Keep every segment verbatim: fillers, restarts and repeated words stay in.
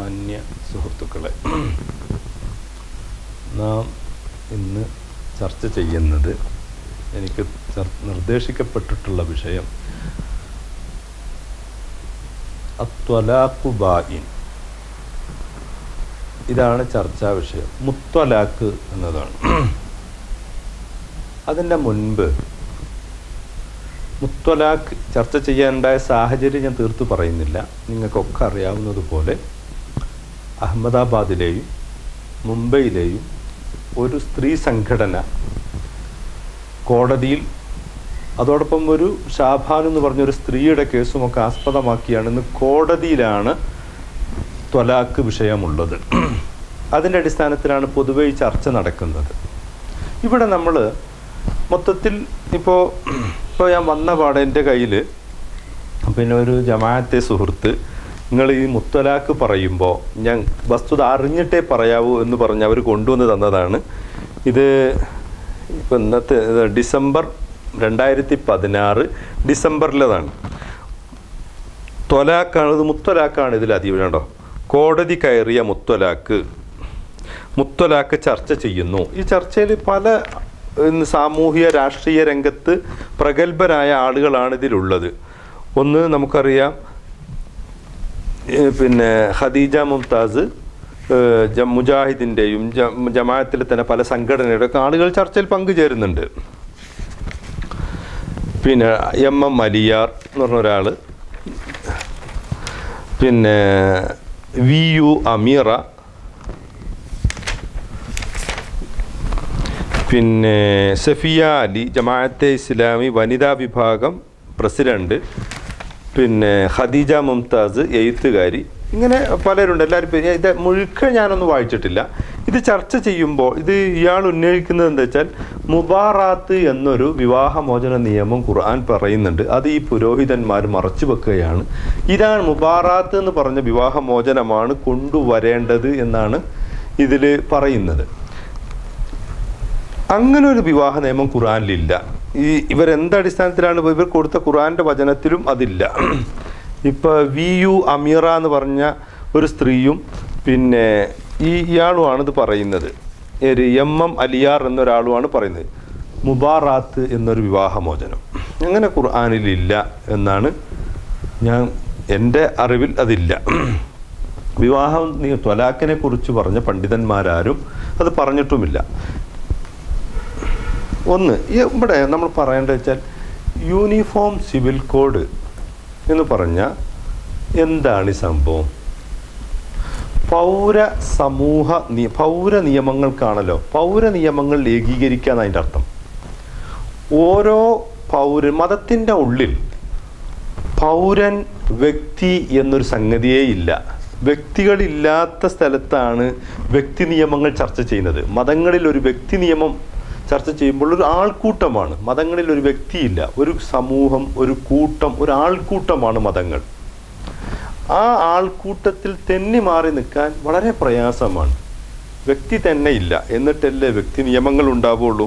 മാന്യ സുഹൃത്തുക്കളെ, നാം ഇന്ന് ചർച്ച ചെയ്യുന്നത്, എനിക്ക് നിർദ്ദേശിക്കപ്പെട്ടിട്ടുള്ള വിഷയം അത്വലാഖു ബായിൻ. ഇതാണ് ചർച്ചാ വിഷയം. മുത്വലാഖ് എന്നതാണ്. അതിൻ്റെ മുൻപ് മുത്വലാഖ് ചർച്ച ചെയ്യാനുണ്ടായ സാഹചര്യം ഞാൻ തീർത്തു പറയുന്നില്ല. നിങ്ങൾക്കൊക്കെ അറിയാവുന്നതുപോലെ അഹമ്മദാബാദിലെയും മുംബൈയിലെയും ഒരു സ്ത്രീ സംഘടന കോടതിയിൽ, അതോടൊപ്പം ഒരു ഷാബാൻ എന്ന് പറഞ്ഞൊരു സ്ത്രീയുടെ കേസുമൊക്കെ ആസ്പദമാക്കിയാണ് ഇന്ന് കോടതിയിലാണ് ത്വലാഖ് വിഷയമുള്ളത്. അതിൻ്റെ അടിസ്ഥാനത്തിലാണ് പൊതുവെ ഈ ചർച്ച നടക്കുന്നത്. ഇവിടെ നമ്മൾ മൊത്തത്തിൽ ഇപ്പോൾ ഇപ്പോൾ ഞാൻ വന്ന പാടെ എൻ്റെ കയ്യിൽ പിന്നെ ഒരു ജമാഅത്തെ സുഹൃത്ത്, നിങ്ങൾ ഈ മുത്തലാഖ് പറയുമ്പോൾ ഞാൻ വസ്തുത അറിഞ്ഞിട്ടേ പറയാവൂ എന്ന് പറഞ്ഞ് അവർ കൊണ്ടുവന്ന് തന്നതാണ്. ഇത് ഇപ്പം ഇന്നത്തെ ഡിസംബർ രണ്ടായിരത്തി പതിനാറ് ഡിസംബറിലതാണ്. ത്വലാഖാണ്, ഇത് മുത്തലാഖാണ് ഇതിൽ അധികം കേട്ടോ. കോടതി കയറിയ മുത്തലാഖ് മുത്തലാഖ് ചർച്ച ചെയ്യുന്നു. ഈ ചർച്ചയിൽ പല സാമൂഹിക രാഷ്ട്രീയ രംഗത്ത് പ്രഗത്ഭരായ ആളുകളാണ് ഇതിലുള്ളത്. ഒന്ന് നമുക്കറിയാം, പിന്നെ ഖദീജ മുംതാസ് മുജാഹിദിൻ്റെയും ജമാഅത്തിൽ തന്നെ പല സംഘടനയുടെ ഒക്കെ ആളുകൾ ചർച്ചയിൽ പങ്കുചേരുന്നുണ്ട്. പിന്നെ എം എം അലിയാർ എന്ന് പറഞ്ഞ ഒരാൾ, പിന്നെ വി യു അമീറ, പിന്നെ സഫിയ അലി, ജമാഅത്തെ ഇസ്ലാമി വനിതാ വിഭാഗം പ്രസിഡന്റ്, പിന്നെ ഖദീജ മുംതാസ് എഴുത്തുകാരി, ഇങ്ങനെ പലരുണ്ട്. എല്ലാവരും ഇത് മുഴുക്ക ഞാനൊന്നും വായിച്ചിട്ടില്ല. ഇത് ചർച്ച ചെയ്യുമ്പോൾ ഇത് ഇയാൾ ഉന്നയിക്കുന്നത് എന്താ വെച്ചാൽ, മുബാറാത്ത് എന്നൊരു വിവാഹമോചന നിയമം ഖുർആൻ പറയുന്നുണ്ട്. അത് ഈ പുരോഹിതന്മാർ മറച്ചു വെക്കുകയാണ്. ഇതാണ് മുബാറാത്ത് എന്ന് പറഞ്ഞ വിവാഹമോചനമാണ് കൊണ്ടുവരേണ്ടത് എന്നാണ് ഇതിൽ പറയുന്നത്. അങ്ങനെ ഒരു വിവാഹ നിയമം ഖുർആനിലില്ല. ഈ ഇവരെന്തടിസ്ഥാനത്തിലാണ് ഇവർ കൊടുത്ത ഖുർആൻ്റെ വചനത്തിലും അതില്ല. ഇപ്പോൾ വി യു അമീറ എന്ന് പറഞ്ഞ ഒരു സ്ത്രീയും പിന്നെ ഈ ഇയാളുമാണ് ഇത് പറയുന്നത്. ഒരു എം എം അലിയാർ എന്നൊരാളുമാണ് പറയുന്നത് മുബാറാത്ത് എന്നൊരു വിവാഹമോചനം അങ്ങനെ ഖുർആനിലില്ല എന്നാണ് ഞാൻ എൻ്റെ അറിവിൽ അതില്ല. വിവാഹം ത്വലാഖിനെ കുറിച്ച് പറഞ്ഞ പണ്ഡിതന്മാരാരും അത് പറഞ്ഞിട്ടുമില്ല. ഒന്ന് ഇവിടെ നമ്മൾ പറയേണ്ടത് വെച്ചാൽ, യൂണിഫോം സിവിൽ കോഡ് എന്ന് പറഞ്ഞാൽ എന്താണ് ഈ സംഭവം? പൗര സമൂഹ പൗര നിയമങ്ങൾക്കാണല്ലോ പൗര നിയമങ്ങൾ ഏകീകരിക്കുക എന്നതിൻ്റെ അർത്ഥം. ഓരോ പൗര മതത്തിൻ്റെ ഉള്ളിൽ പൗരൻ വ്യക്തി എന്നൊരു സംഗതിയേ ഇല്ല. വ്യക്തികളില്ലാത്ത സ്ഥലത്താണ് വ്യക്തി നിയമങ്ങൾ ചർച്ച ചെയ്യുന്നത്. മതങ്ങളിൽ ഒരു വ്യക്തി നിയമം ചർച്ച ചെയ്യുമ്പോൾ ഒരു ആൾക്കൂട്ടമാണ്. മതങ്ങളിൽ ഒരു വ്യക്തിയില്ല, ഒരു സമൂഹം, ഒരു കൂട്ടം, ഒരു ആൾക്കൂട്ടമാണ് മതങ്ങൾ. ആ ആൾക്കൂട്ടത്തിൽ തെന്നി മാറി നിൽക്കാൻ വളരെ പ്രയാസമാണ്. വ്യക്തി തന്നെ ഇല്ല, എന്നിട്ടല്ലേ വ്യക്തി നിയമങ്ങൾ ഉണ്ടാവുള്ളൂ.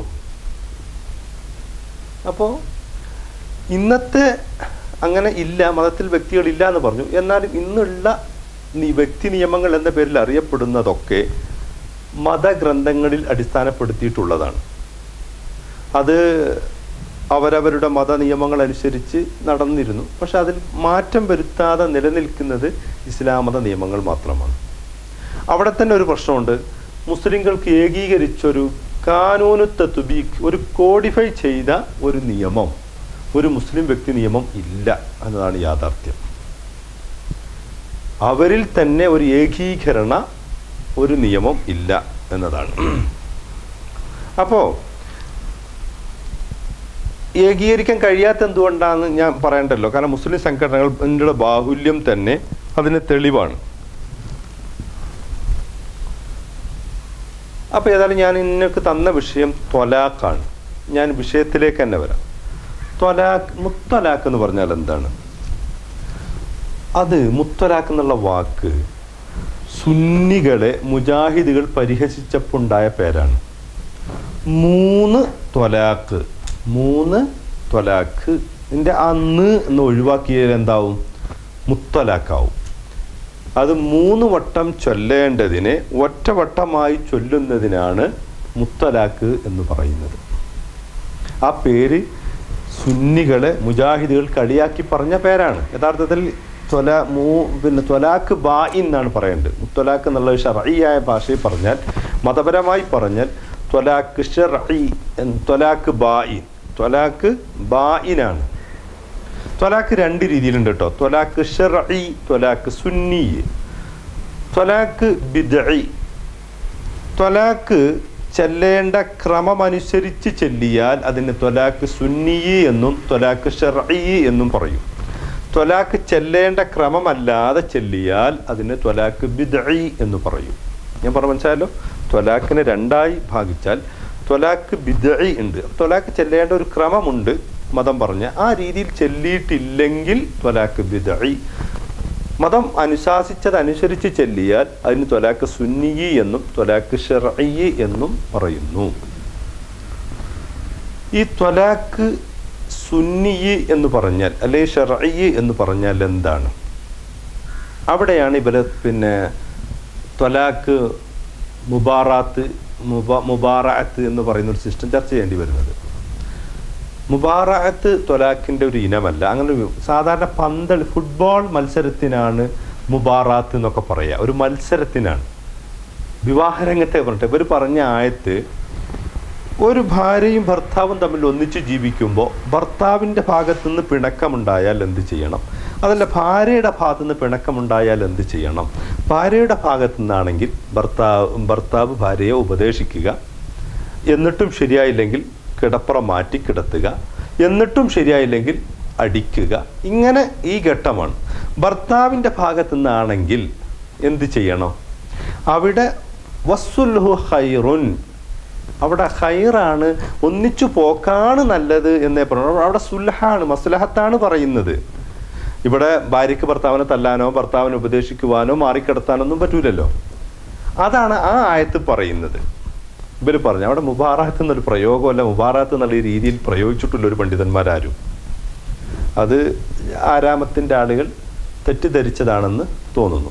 അപ്പോൾ ഇന്നത്തെ അങ്ങനെ ഇല്ല, മതത്തിൽ വ്യക്തികളില്ല എന്ന് പറഞ്ഞു. എന്നാലും ഇന്നുള്ള ഈ വ്യക്തി നിയമങ്ങൾ എന്ന പേരിൽ അറിയപ്പെടുന്നതൊക്കെ മതഗ്രന്ഥങ്ങളിൽ അടിസ്ഥാനപ്പെടുത്തിയിട്ടുള്ളതാണ്. അത് അവരവരുടെ മത നിയമങ്ങൾ അനുസരിച്ച് നടന്നിരുന്നു. പക്ഷെ അതിൽ മാറ്റം വരുത്താതെ നിലനിൽക്കുന്നത് ഇസ്ലാം മത നിയമങ്ങൾ മാത്രമാണ്. അവിടെ തന്നെ ഒരു പ്രശ്നമുണ്ട്. മുസ്ലിങ്ങൾക്ക് ഏകീകരിച്ചൊരു കാനൂനു തത്ബീഖ്, ഒരു കോഡിഫൈ ചെയ്ത ഒരു നിയമം, ഒരു മുസ്ലിം വ്യക്തി നിയമം ഇല്ല എന്നതാണ് യാഥാർത്ഥ്യം. അവരിൽ തന്നെ ഒരു ഏകീകരണ ഒരു നിയമം ഇല്ല എന്നതാണ്. അപ്പോൾ ഏകീകരിക്കാൻ കഴിയാത്ത എന്തുകൊണ്ടാണെന്ന് ഞാൻ പറയണ്ടല്ലോ. കാരണം മുസ്ലിം സംഘടനകളുടെ ബാഹുല്യം തന്നെ അതിന് തെളിവാണ്. അപ്പോൾ ഏതായാലും ഞാൻ ഇന്നൊക്കെ തന്ന വിഷയം ത്വലാഖാണ്. ഞാൻ വിഷയത്തിലേക്ക് തന്നെ വരാം. ത്വലാഖ്, മുത്തലാഖ് എന്ന് പറഞ്ഞാൽ എന്താണ്? അത് മുത്തലാഖ് എന്നുള്ള വാക്ക് സുന്നികളെ മുജാഹിദുകൾ പരിഹസിച്ചപ്പോൾ ഉണ്ടായ പേരാണ്. മൂന്ന് ത്വലാഖ്, മൂന്ന് ത്വലാഖ്. ഇതിൻ്റെ അന്ന് എന്ന് ഒഴിവാക്കിയാൽ എന്താവും? മുത്തലാഖാവും. അത് മൂന്ന് വട്ടം ചൊല്ലേണ്ടതിനെ ഒറ്റവട്ടമായി ചൊല്ലുന്നതിനാണ് മുത്തലാഖ് എന്ന് പറയുന്നത്. ആ പേര് സുന്നികളെ മുജാഹിദുകൾ കളിയാക്കി പറഞ്ഞ പേരാണ്. യഥാർത്ഥത്തിൽ ത്വല മൂ പിന്നെ ത്വലാഖ് ബാഇൻ എന്നാണ് പറയേണ്ടത്. മുത്തലാഖ് എന്നുള്ളത് ശർഈയായ ഭാഷയിൽ പറഞ്ഞാൽ, മതപരമായി പറഞ്ഞാൽ ത്വലാഖ് ശർഈ, ത്വലാഖ് ബാഇൻ, ത്വലാഖ് ബാഇനാണ്. ത്വലാഖ് രണ്ട് രീതിയിലുണ്ട് കേട്ടോ. ത്വലാഖ് ശർഈ, ത്വലാഖ് സുന്നി, ത്വലാഖ് ബിദ്ഈ. ത്വലാഖ് ചെല്ലേണ്ട ക്രമമനുസരിച്ച് ചെല്ലിയാൽ അതിന് ത്വലാഖ് സുന്നി എന്നും ത്വലാഖ് ശർഈ എന്നും പറയും. ത്വലാഖ് ചെല്ലേണ്ട ക്രമമല്ലാതെ ചെല്ലിയാൽ അതിന് ത്വലാഖ് ബിദ്ഈ എന്ന് പറയും. ഞാൻ പറഞ്ഞ മനസ്സിലായല്ലോ. ത്വലാഖിനെ രണ്ടായി ഭാഗിച്ചാൽ ത്വലാഖ് ബിദ്ഈ ഉണ്ട്. ത്വലാഖ് ചെല്ലേണ്ട ഒരു ക്രമമുണ്ട് മതം പറഞ്ഞ ആ രീതിയിൽ ചെല്ലിയിട്ടില്ലെങ്കിൽ ത്വലാഖ് ബിദ്ഈ. മതം അനുശാസിച്ചതനുസരിച്ച് ചെല്ലിയാൽ അതിന് ത്വലാഖ് സുന്നി എന്നും ത്വലാഖ് ശർഈ എന്നും പറയുന്നു. ഈ ത്വലാഖ് സുന്നി എന്ന് പറഞ്ഞാൽ അല്ലെങ്കിൽ ശർഈ എന്ന് പറഞ്ഞാൽ എന്താണ്? അവിടെയാണ് ഇവരെ പിന്നെ ത്വലാഖ് മുബാറാത്ത് മുബാ മുബാറഅത്ത് എന്ന് പറയുന്ന ഒരു സിസ്റ്റം ചർച്ച ചെയ്യേണ്ടി വരുന്നത്. മുബാറഅത്ത് ത്വലാഖിൻ്റെ ഒരു ഇനമല്ല. അങ്ങനെ സാധാരണ പന്തൽ ഫുട്ബോൾ മത്സരത്തിനാണ് മുബാറാത്ത് എന്നൊക്കെ പറയുക. ഒരു മത്സരത്തിനാണ്. വിവാഹരംഗത്തെ പറഞ്ഞിട്ട് ഇവർ പറഞ്ഞ ആയത്ത് ഒരു ഭാര്യയും ഭർത്താവും തമ്മിൽ ഒന്നിച്ച് ജീവിക്കുമ്പോൾ ഭർത്താവിൻ്റെ ഭാഗത്തുനിന്ന് പിണക്കമുണ്ടായാൽ എന്ത് ചെയ്യണം? അതല്ല ഭാര്യയുടെ ഭാഗത്തു നിന്ന് പിണക്കമുണ്ടായാൽ എന്ത് ചെയ്യണം? ഭാര്യയുടെ ഭാഗത്തു നിന്നാണെങ്കിൽ ഭർത്താവ് ഭർത്താവ് ഭാര്യയെ ഉപദേശിക്കുക, എന്നിട്ടും ശരിയായില്ലെങ്കിൽ കിടപ്പുറം മാറ്റി കിടത്തുക, എന്നിട്ടും ശരിയായില്ലെങ്കിൽ അടിക്കുക. ഇങ്ങനെ ഈ ഘട്ടമാണ്. ഭർത്താവിൻ്റെ ഭാഗത്തു നിന്നാണെങ്കിൽ എന്ത് ചെയ്യണം? അവിടെ വസ്സുൽഹു ഖൈറുൻ, അവിടെ ഖൈറാണ്, ഒന്നിച്ചു പോക്കാണ് നല്ലത് എന്നേ പറഞ്ഞു. അവിടെ സുൽഹാണ്, മസ്ലഹത്താണ് പറയുന്നത്. ഇവിടെ ഭാര്യയ്ക്ക് ഭർത്താവിനെ തല്ലാനോ ഭർത്താവിനെ ഉപദേശിക്കുവാനോ മാറിക്കിടത്താനൊന്നും പറ്റൂലല്ലോ. അതാണ് ആ ആയത്ത് പറയുന്നത്. ഇവർ പറഞ്ഞു അവിടെ മുബാറാത്ത് എന്നൊരു പ്രയോഗമല്ല, മുബാറാത്ത് എന്നുള്ള രീതിയിൽ പ്രയോഗിച്ചിട്ടുള്ള ഒരു പണ്ഡിതന്മാരാരും. അത് ആരാമത്തിൻ്റെ ആളുകൾ തെറ്റിദ്ധരിച്ചതാണെന്ന് തോന്നുന്നു.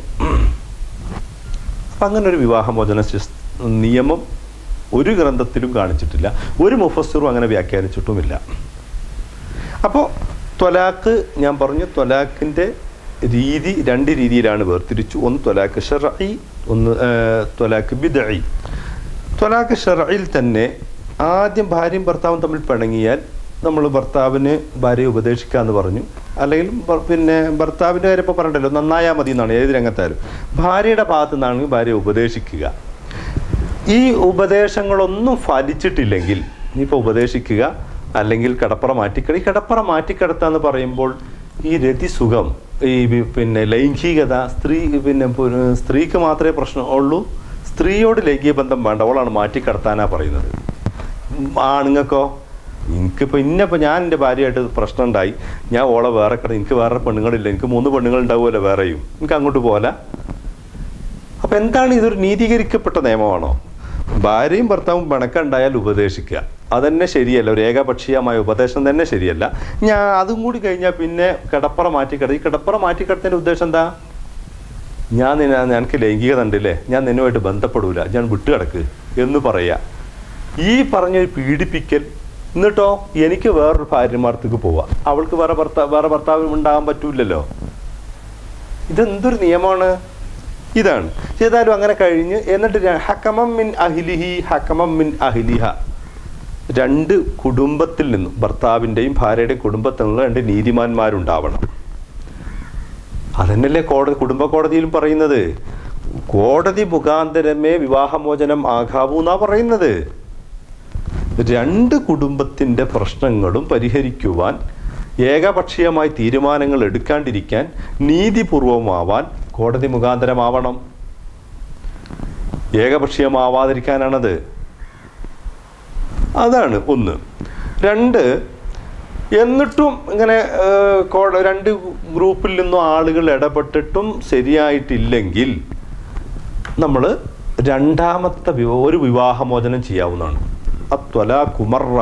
അപ്പം അങ്ങനെ ഒരു വിവാഹമോചന നിയമം ഒരു ഗ്രന്ഥത്തിലും കാണിച്ചിട്ടില്ല, ഒരു മുഫസ്സിറും അങ്ങനെ വ്യാഖ്യാനിച്ചിട്ടുമില്ല. അപ്പോൾ ത്വലാഖ് ഞാൻ പറഞ്ഞു, ത്വലാഖിൻ്റെ രീതി രണ്ട് രീതിയിലാണ് വേർതിരിച്ചു. ഒന്ന് ത്വലാഖ് ശർഈ, ഒന്ന് ത്വലാഖ് ബിദ്ഈ. ത്വലാഖ് ശർഈൽ തന്നെ ആദ്യം ഭാര്യയും ഭർത്താവും തമ്മിൽ പിണങ്ങിയാൽ നമ്മൾ ഭർത്താവിന് ഭാര്യയെ ഉപദേശിക്കാമെന്ന് പറഞ്ഞു. അല്ലെങ്കിൽ പിന്നെ ഭർത്താവിൻ്റെ കാര്യം ഇപ്പോൾ പറഞ്ഞിട്ടല്ലോ, നന്നായാൽ മതി എന്നാണ് ഏത് രംഗത്തായാലും. ഭാര്യയുടെ ഭാഗത്തു നിന്നാണെങ്കിൽ ഭാര്യയെ ഉപദേശിക്കുക. ഈ ഉപദേശങ്ങളൊന്നും ഫലിച്ചിട്ടില്ലെങ്കിൽ ഇനിയിപ്പോൾ ഉപദേശിക്കുക, അല്ലെങ്കിൽ കിടപ്പറ മാറ്റിക്കിട. ഈ കിടപ്പറ മാറ്റിക്കിടത്താന്ന് പറയുമ്പോൾ ഈ രതിസുഖം, ഈ പിന്നെ ലൈംഗികത, സ്ത്രീ പിന്നെ സ്ത്രീക്ക് മാത്രമേ പ്രശ്നം ഉള്ളൂ. സ്ത്രീയോട് ലൈംഗിക ബന്ധം വേണ്ട, അവളാണ് മാറ്റിക്കിടത്താനാണ് പറയുന്നത്. ആണുങ്ങൾക്കോ, എനിക്കിപ്പോൾ ഇന്നിപ്പോൾ ഞാൻ എൻ്റെ ഭാര്യയായിട്ട് പ്രശ്നം ഉണ്ടായി, ഞാൻ ഓളെ വേറെ കിട, എനിക്ക് വേറെ പെണ്ണുങ്ങളില്ല, എനിക്ക് മൂന്ന് പെണ്ണുങ്ങളുണ്ടാവുമല്ലോ വേറെയും, എനിക്ക് അങ്ങോട്ട് പോകല. അപ്പം എന്താണ് ഇതൊരു നീതീകരിക്കപ്പെട്ട നിയമമാണോ? ഭാര്യയും ഭർത്താവും പിണക്കുണ്ടായാൽ ഉപദേശിക്കുക, അതന്നെ ശരിയല്ല. ഒരു ഏകപക്ഷീയമായ ഉപദേശം തന്നെ ശരിയല്ല. ഞാൻ അതും കൂടി കഴിഞ്ഞാൽ പിന്നെ കിടപ്പറ മാറ്റിക്കിട. ഈ കിടപ്പറ മാറ്റിക്കിടത്തിൻ്റെ ഉദ്ദേശം എന്താ? ഞാൻ നിന്നെ, എനിക്ക് ലൈംഗികത ഉണ്ടല്ലേ, ഞാൻ നിന്നുമായിട്ട് ബന്ധപ്പെടൂല, ഞാൻ വിട്ടുകിടക്ക് എന്ന് പറയുക. ഈ പറഞ്ഞൊരു പീഡിപ്പിക്കൽ. എന്നിട്ടോ എനിക്ക് വേറൊരു ഭാര്യമാർത്തേക്ക് പോവാം, അവൾക്ക് വേറെ ഭർത്താവ് വേറെ ഭർത്താവ് ഉണ്ടാകാൻ പറ്റൂലല്ലോ. ഇതെന്തൊരു നിയമമാണ്? ഇതാണ്. ചെയ്താലും അങ്ങനെ കഴിഞ്ഞ് എന്നിട്ട് ഹക്കമം മിൻ അഹ്ലിഹി ഹക്കമം മിൻ അഹ്ലിഹ, രണ്ട് കുടുംബത്തിൽ നിന്നും ഭർത്താവിൻ്റെയും ഭാര്യയുടെയും കുടുംബത്തിൽ നിന്നുള്ള രണ്ട് നീതിമാന്മാരുണ്ടാവണം. അതന്നെയല്ലേ കോടതി കുടുംബ കോടതിയിലും പറയുന്നത്. കോടതി മുഖാന്തരമേ വിവാഹമോചനം ആകാവൂ എന്നാ പറയുന്നത്. രണ്ട് കുടുംബത്തിൻ്റെ പ്രശ്നങ്ങളും പരിഹരിക്കുവാൻ, ഏകപക്ഷീയമായി തീരുമാനങ്ങൾ എടുക്കാണ്ടിരിക്കാൻ, നീതിപൂർവമാവാൻ കോടതി മുഖാന്തരമാവണം. ഏകപക്ഷീയമാവാതിരിക്കാനാണത്. അതാണ് ഒന്ന്. രണ്ട്, എന്നിട്ടും ഇങ്ങനെ രണ്ട് ഗ്രൂപ്പിൽ നിന്നും ആളുകൾ ഇടപെട്ടിട്ടും ശരിയായിട്ടില്ലെങ്കിൽ നമ്മൾ രണ്ടാമത്തെ ഒരു വിവാഹമോചനം ചെയ്യാവുന്നതാണ്. അത്വലാഖു മർറ,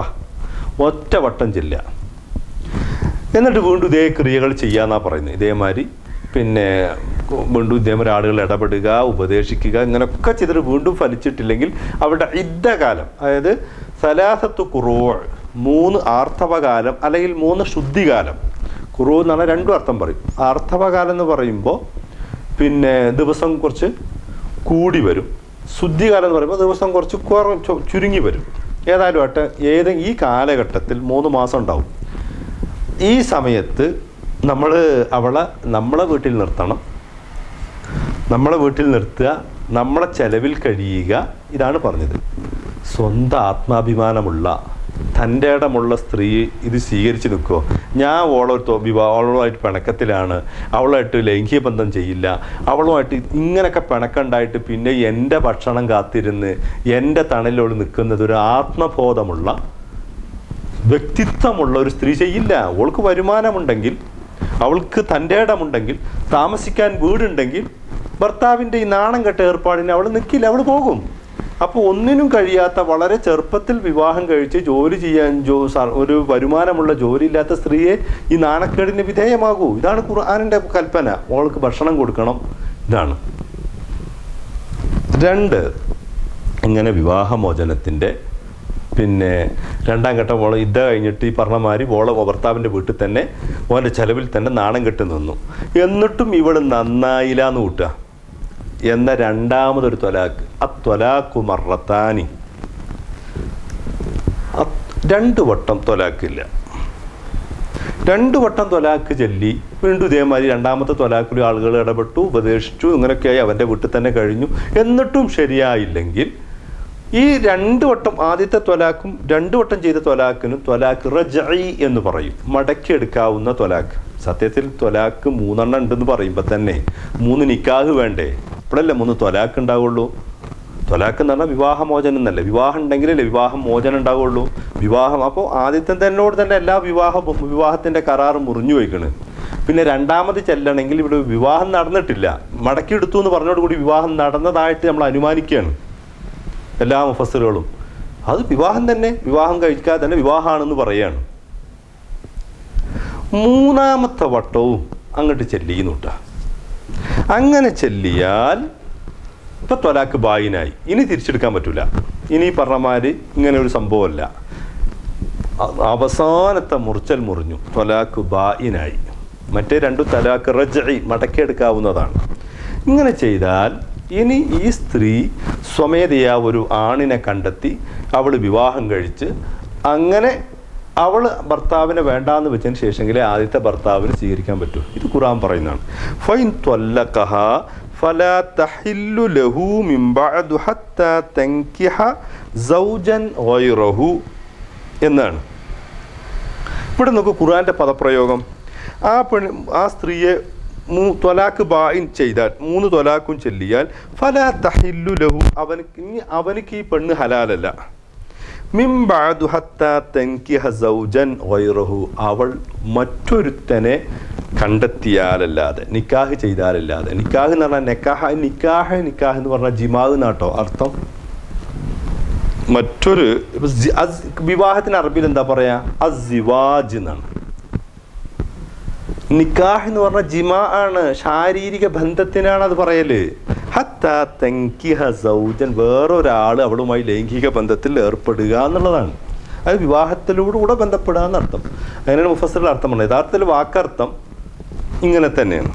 ഒറ്റവട്ടം ചെല്ലുക. എന്നിട്ട് വീണ്ടും ഇതേ ക്രിയകൾ ചെയ്യാന്നാണ് പറയുന്നത്. ഇതേമാതിരി പിന്നെ വീണ്ടും ഇതേപോലെ ആളുകൾ ഇടപെടുക, ഉപദേശിക്കുക, ഇങ്ങനെയൊക്കെ ചെയ്തിട്ട് വീണ്ടും ഫലിച്ചിട്ടില്ലെങ്കിൽ അവരുടെ ഇദ്ദകാലം, അതായത് സലാസത്തു കുറൂ, മൂന്ന് ആർത്തവകാലം അല്ലെങ്കിൽ മൂന്ന് ശുദ്ധികാലം. കുറൂ എന്ന് പറഞ്ഞാൽ രണ്ടും അർത്ഥം പറയും. ആർത്തവകാലം എന്ന് പറയുമ്പോൾ പിന്നെ ദിവസം കുറച്ച് കൂടി വരും, ശുദ്ധികാലം എന്ന് പറയുമ്പോൾ ദിവസം കുറച്ച് കുറ ചുരുങ്ങി വരും. ഏതായാലും ആട്ടെ, ഏത് ഈ കാലഘട്ടത്തിൽ മൂന്ന് മാസം ഉണ്ടാവും. ഈ സമയത്ത് നമ്മൾ അവളെ നമ്മളെ വീട്ടിൽ നിർത്തണം, നമ്മളെ വീട്ടിൽ നിർത്തുക, നമ്മളെ ചെലവിൽ കഴിയുക. ഇതാണ് പറഞ്ഞത്. സ്വന്തം ആത്മാഭിമാനമുള്ള തൻ്റെ ഇടമുള്ള സ്ത്രീ ഇത് സ്വീകരിച്ച് നിൽക്കുമോ? ഞാൻ ഓളോ വിവാഹ അവളുമായിട്ട് പിണക്കത്തിലാണ്, അവളുമായിട്ട് ലൈംഗിക ബന്ധം ചെയ്യില്ല, അവളുമായിട്ട് ഇങ്ങനെയൊക്കെ പിണക്കമുണ്ടായിട്ട് പിന്നെ എൻ്റെ ഭക്ഷണം കാത്തിരുന്ന് എൻ്റെ തണലോട് നിൽക്കുന്നത് ഒരു ആത്മബോധമുള്ള വ്യക്തിത്വമുള്ള ഒരു സ്ത്രീ ചെയ്യില്ല. അവൾക്ക് വരുമാനമുണ്ടെങ്കിൽ, അവൾക്ക് തൻ്റെ ഇടമുണ്ടെങ്കിൽ, താമസിക്കാൻ വീടുണ്ടെങ്കിൽ ഭർത്താവിൻ്റെ ഈ നാണം കെട്ട ഏർപ്പാടിന് അവൾ നിൽക്കില്ല, അവൾ പോകും. അപ്പോൾ ഒന്നിനും കഴിയാത്ത വളരെ ചെറുപ്പത്തിൽ വിവാഹം കഴിച്ച് ജോലി ചെയ്യാൻ ജോ ഒരു വരുമാനമുള്ള ജോലിയില്ലാത്ത സ്ത്രീയെ ഈ നാണക്കേടിന് വിധേയമാകൂ. ഇതാണ് ഖുർആനിൻ്റെ കൽപ്പന. അവൾക്ക് ഭക്ഷണം കൊടുക്കണം. ഇതാണ്. രണ്ട്, ഇങ്ങനെ വിവാഹമോചനത്തിൻ്റെ പിന്നെ രണ്ടാം ഘട്ടം ഓളെ ഇദ്ദ കഴിഞ്ഞിട്ട് ഈ പറഞ്ഞമാതിരി ഓളെ ഭർത്താവിൻ്റെ വീട്ടിൽ തന്നെ ഓൻ്റെ ചെലവിൽ തന്നെ നാണം കെട്ട് നിന്നു. എന്നിട്ടും ഇവൾ നന്നായില്ല എന്ന് കൂട്ടുക എന്ന രണ്ടാമതൊരു ത്വലാക്ക്, ആ ത്വലാക്കു മറത്താനി, രണ്ട് വട്ടം ത്വലാക്കില്ല. രണ്ട് വട്ടം ത്വലാക്ക് ചൊല്ലി വീണ്ടും ഇതേമാതിരി രണ്ടാമത്തെ ത്വലാക്കിൽ ആളുകൾ ഇടപെട്ടു, ഉപദേശിച്ചു, ഇങ്ങനെയൊക്കെയായി അവൻ്റെ വീട്ടിൽ തന്നെ കഴിഞ്ഞു. എന്നിട്ടും ശരിയായില്ലെങ്കിൽ ഈ രണ്ട് വട്ടം, ആദ്യത്തെ ത്വലാക്കും രണ്ട് വട്ടം ചെയ്ത ത്വലാക്കിനും ത്വലാക്ക് റജഈ എന്ന് പറയും, മടക്കിയെടുക്കാവുന്ന ത്വലാക്ക്. സത്യത്തിൽ ത്വലാക്ക് മൂന്നെണ്ണം ഉണ്ടെന്ന് പറയുമ്പോൾ തന്നെ മൂന്ന് നിക്കാഹ് വേണ്ടേ? ഇപ്പോഴല്ലേ മൂന്ന് ത്വലാക്ക് ഉണ്ടാവുള്ളൂ. ത്വലാക്ക് എന്ന് പറഞ്ഞാൽ വിവാഹമോചനം എന്നല്ല, വിവാഹം ഉണ്ടെങ്കിലല്ലേ വിവാഹം മോചനം ഉണ്ടാവുള്ളൂ. വിവാഹം അപ്പോൾ ആദ്യത്തെ തന്നോട് തന്നെ എല്ലാ വിവാഹ വിവാഹത്തിൻ്റെ കരാറ് മുറിഞ്ഞു വയ്ക്കണ്. പിന്നെ രണ്ടാമത് ചെല്ലണമെങ്കിൽ ഇവിടെ വിവാഹം നടന്നിട്ടില്ല, മടക്കിയെടുത്തു എന്ന് പറഞ്ഞോടുകൂടി വിവാഹം നടന്നതായിട്ട് നമ്മൾ അനുമാനിക്കുകയാണ് എല്ലാ മുഫസ്സിറുകളും. അത് വിവാഹം തന്നെ, വിവാഹം കഴിക്കാതെ തന്നെ വിവാഹമാണെന്ന് പറയുകയാണ്. മൂന്നാമത്തെ വട്ടവും അങ്ങോട്ട് ചെല്ലിന്നുട്ട. അങ്ങനെ ചെല്ലിയാൽ ഇപ്പം ത്വലാക്ക് ബായിനായി, ഇനി തിരിച്ചെടുക്കാൻ പറ്റില്ല. ഇനി പറഞ്ഞമാര് ഇങ്ങനെ ഒരു സംഭവമല്ല, അവസാനത്തെ മുറിച്ചൽ മുറിഞ്ഞു, ത്വലാക്ക് ബായിനായി. മറ്റേ രണ്ടു തലാക്ക് റജഈ, മടക്കിയെടുക്കാവുന്നതാണ്. ഇങ്ങനെ ചെയ്താൽ ഇനി ഈ സ്ത്രീ സ്വമേധയാ ഒരു ആണിനെ കണ്ടെത്തി അവൾ വിവാഹം കഴിച്ച് അങ്ങനെ അവൾ ഭർത്താവിനെ വേണ്ടാന്ന് വെച്ചതിന് ശേഷമെങ്കിലേ ആദ്യത്തെ ഭർത്താവിന് സ്വീകരിക്കാൻ പറ്റൂ. ഇത് ഖുർആൻ പറയുന്നതാണ്. ഫൈൻ ത്വല്ലഖഹ ഫലാ തഹില്ലു ലഹു മിൻ ബഅദു ഹത്താ തൻകിഹ സൗജൻ ഗൈറഹു എന്നാണ്. ഇവിടെ നോക്കൂ ഖുർആൻ്റെ പദപ്രയോഗം. ആ പെൺ ആ സ്ത്രീയെ മൂ ത്വലാക്ക് ബായിൻ ചെയ്താൽ, മൂന്ന് ത്വലാക്കും ചെല്ലിയാൽ ഫലാ തഹില്ലു ലഹു, അവനക്ക് ഇനി അവനക്ക് ഈ പെണ്ണ് ഹലാലല്ല. മിൻ ബഅദു ഹത്താ തൻകിഹ സൗജൻ ഗൈറഹു, അവൾ മറ്റൊരുത്തനെ കണ്ടെത്തിയാലല്ലാതെ, നിക്കാഹ് ചെയ്താലല്ലാതെ. നിക്കാഹ് എന്ന് പറഞ്ഞാൽ നിക്കാഹ് നിക്കാഹ് നിക്കാഹ് എന്ന് പറഞ്ഞാൽ ജിമാഹ് എന്നാട്ടോ അർത്ഥം. മറ്റൊരു വിവാഹത്തിന് അറബിയിൽ എന്താ പറയാ? അസ്സിവാജ് എന്നാണ്. നിക്കാഹ് എന്ന് പറഞ്ഞാൽ ജിമാ ആണ്, ശാരീരിക ബന്ധത്തിനാണ് അത് പറയല്. ഹത്താ തൻകിഹ സൗജൻ, വേറൊരാൾ അവളുമായി ലൈംഗിക ബന്ധത്തിൽ ഏർപ്പെടുക എന്നുള്ളതാണ്. അത് വിവാഹത്തിലൂടെ കൂടെ ബന്ധപ്പെടുക എന്നർത്ഥം. അങ്ങനെയാണ് മുഫസ്സിറുടെ അർത്ഥം പറഞ്ഞത്. യഥാർത്ഥത്തിൽ വാക്കർത്ഥം ഇങ്ങനെ തന്നെയാണ്.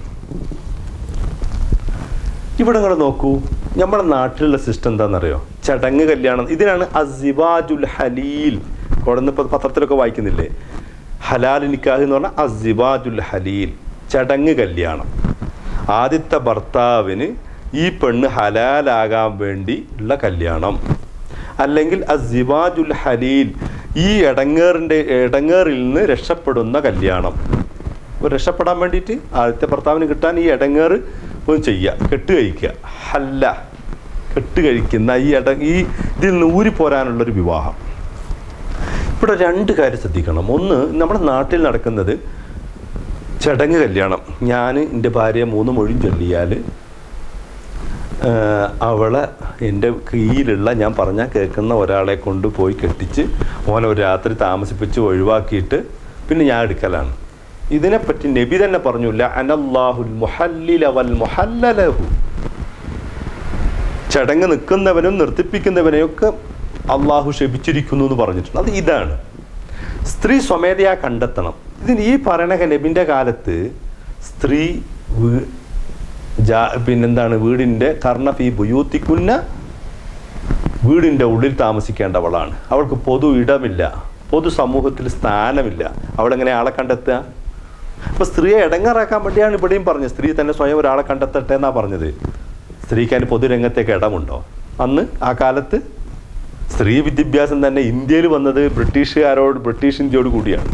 ഇവിടെ നിങ്ങൾ നോക്കൂ, നമ്മുടെ നാട്ടിലുള്ള സിസ്റ്റം എന്താണെന്നറിയോ? ചടങ്ങ് കല്യാണം. ഇതിനാണ് അസ്സിവാജുൽ ഹലീൽ. കൊടന്ന് പത്രത്തിലൊക്കെ വായിക്കുന്നില്ലേ? ഹലാൽ നിക്കാഹ് എന്ന് പറഞ്ഞാൽ അസ്സിവാജുൽ ഹലീൽ, ചടങ്ങ് കല്യാണം. ആദ്യത്തെ ഭർത്താവിന് ഈ പെണ്ണ് ഹലാലാകാൻ വേണ്ടി ഉള്ള കല്യാണം, അല്ലെങ്കിൽ അസ്സിവാജുൽ ഹലീൽ, ഈ ഇടങ്ങേറിൻ്റെ ഇടങ്ങേറിൽ നിന്ന് രക്ഷപ്പെടുന്ന കല്യാണം. അപ്പോൾ രക്ഷപ്പെടാൻ വേണ്ടിയിട്ട് ആദ്യത്തെ ഭർത്താവിന് കിട്ടാൻ ഈ ഇടങ്ങേറ് ഒന്ന് ചെയ്യുക, കെട്ട് കഴിക്കുക. ഹല്ല, കെട്ട് കഴിക്കുന്ന ഈ ഇട ഈ ഇതിൽ നിന്ന് ഊരിപ്പോരാനുള്ളൊരു വിവാഹം. ഇവിടെ രണ്ട് കാര്യം ശ്രദ്ധിക്കണം. ഒന്ന്, നമ്മുടെ നാട്ടിൽ നടക്കുന്നത് ചടങ്ങ് കല്യാണം. ഞാൻ എൻ്റെ ഭാര്യയെ മൂന്ന് മൊഴിയും ചൊല്ലിയാൽ അവളെ എൻ്റെ കീഴിലുള്ള ഞാൻ പറഞ്ഞാൽ കേൾക്കുന്ന ഒരാളെ കൊണ്ട് പോയി കെട്ടിച്ച് ഓനെ ഒരു രാത്രി താമസിപ്പിച്ച് ഒഴിവാക്കിയിട്ട് പിന്നെ ഞാൻ എടുക്കലാണ്. ഇതിനെപ്പറ്റി നബി തന്നെ പറഞ്ഞു ലഅനല്ലാഹുൽ മുഹല്ലില വൽ മുഹല്ലലഹു. ചടങ്ങ് നിൽക്കുന്നവനും നിർത്തിപ്പിക്കുന്നവനെയൊക്കെ അള്ളാഹു ശപിച്ചിരിക്കുന്നു എന്ന് പറഞ്ഞിട്ടുണ്ട്. അത് ഇതാണ്, സ്ത്രീ സ്വമേധയാ കണ്ടെത്തണം. ഇതിന് ഈ പറയണ നബിൻ്റെ കാലത്ത് സ്ത്രീ പിന്നെന്താണ് വീടിൻ്റെ കർണഫി ബുയൂത്തിക്കുന്ന, വീടിൻ്റെ ഉള്ളിൽ താമസിക്കേണ്ടവളാണ്. അവൾക്ക് പൊതു ഇടമില്ല, പൊതു സമൂഹത്തിൽ സ്ഥാനമില്ല. അവളെങ്ങനെ ആളെ കണ്ടെത്തുക? അപ്പോൾ സ്ത്രീയെ ഇടങ്ങാറാക്കാൻ വേണ്ടിയാണ് ഇവിടെയും പറഞ്ഞത്. സ്ത്രീ തന്നെ സ്വയം ഒരാളെ കണ്ടെത്തട്ടെ എന്നാണ് പറഞ്ഞത്. സ്ത്രീക്ക് അതിന് പൊതുരംഗത്തേക്ക് ഇടമുണ്ടോ? അന്ന് ആ കാലത്ത് സ്ത്രീ വിദ്യാഭ്യാസം തന്നെ ഇന്ത്യയിൽ വന്നത് ബ്രിട്ടീഷുകാരോട് ബ്രിട്ടീഷ് ഇന്ത്യയോട് കൂടിയാണ്.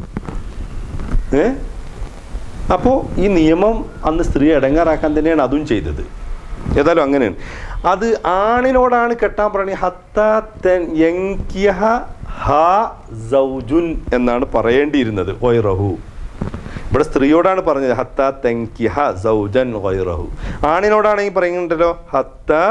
ഏ അപ്പോൾ ഈ നിയമം അന്ന് സ്ത്രീയെ ഇടങ്ങാറാക്കാൻ തന്നെയാണ് അതും ചെയ്തത്. ഏതായാലും അങ്ങനെയാണ്. അത് ആണിനോടാണ് കെട്ടാൻ പറയുന്നത്. ഹത്താ യൻകിഹ ഹാ സൗജുൻ എന്നാണ് പറയേണ്ടിയിരുന്നത്. ഗൈറഹു. ഇവിടെ സ്ത്രീയോടാണ് പറഞ്ഞത് ഹത്താ തൻകിഹ സൗജൻ ഗൈറഹു. ആണിനോടാണെങ്കിൽ പറയുന്നുണ്ടല്ലോ ഹത്താ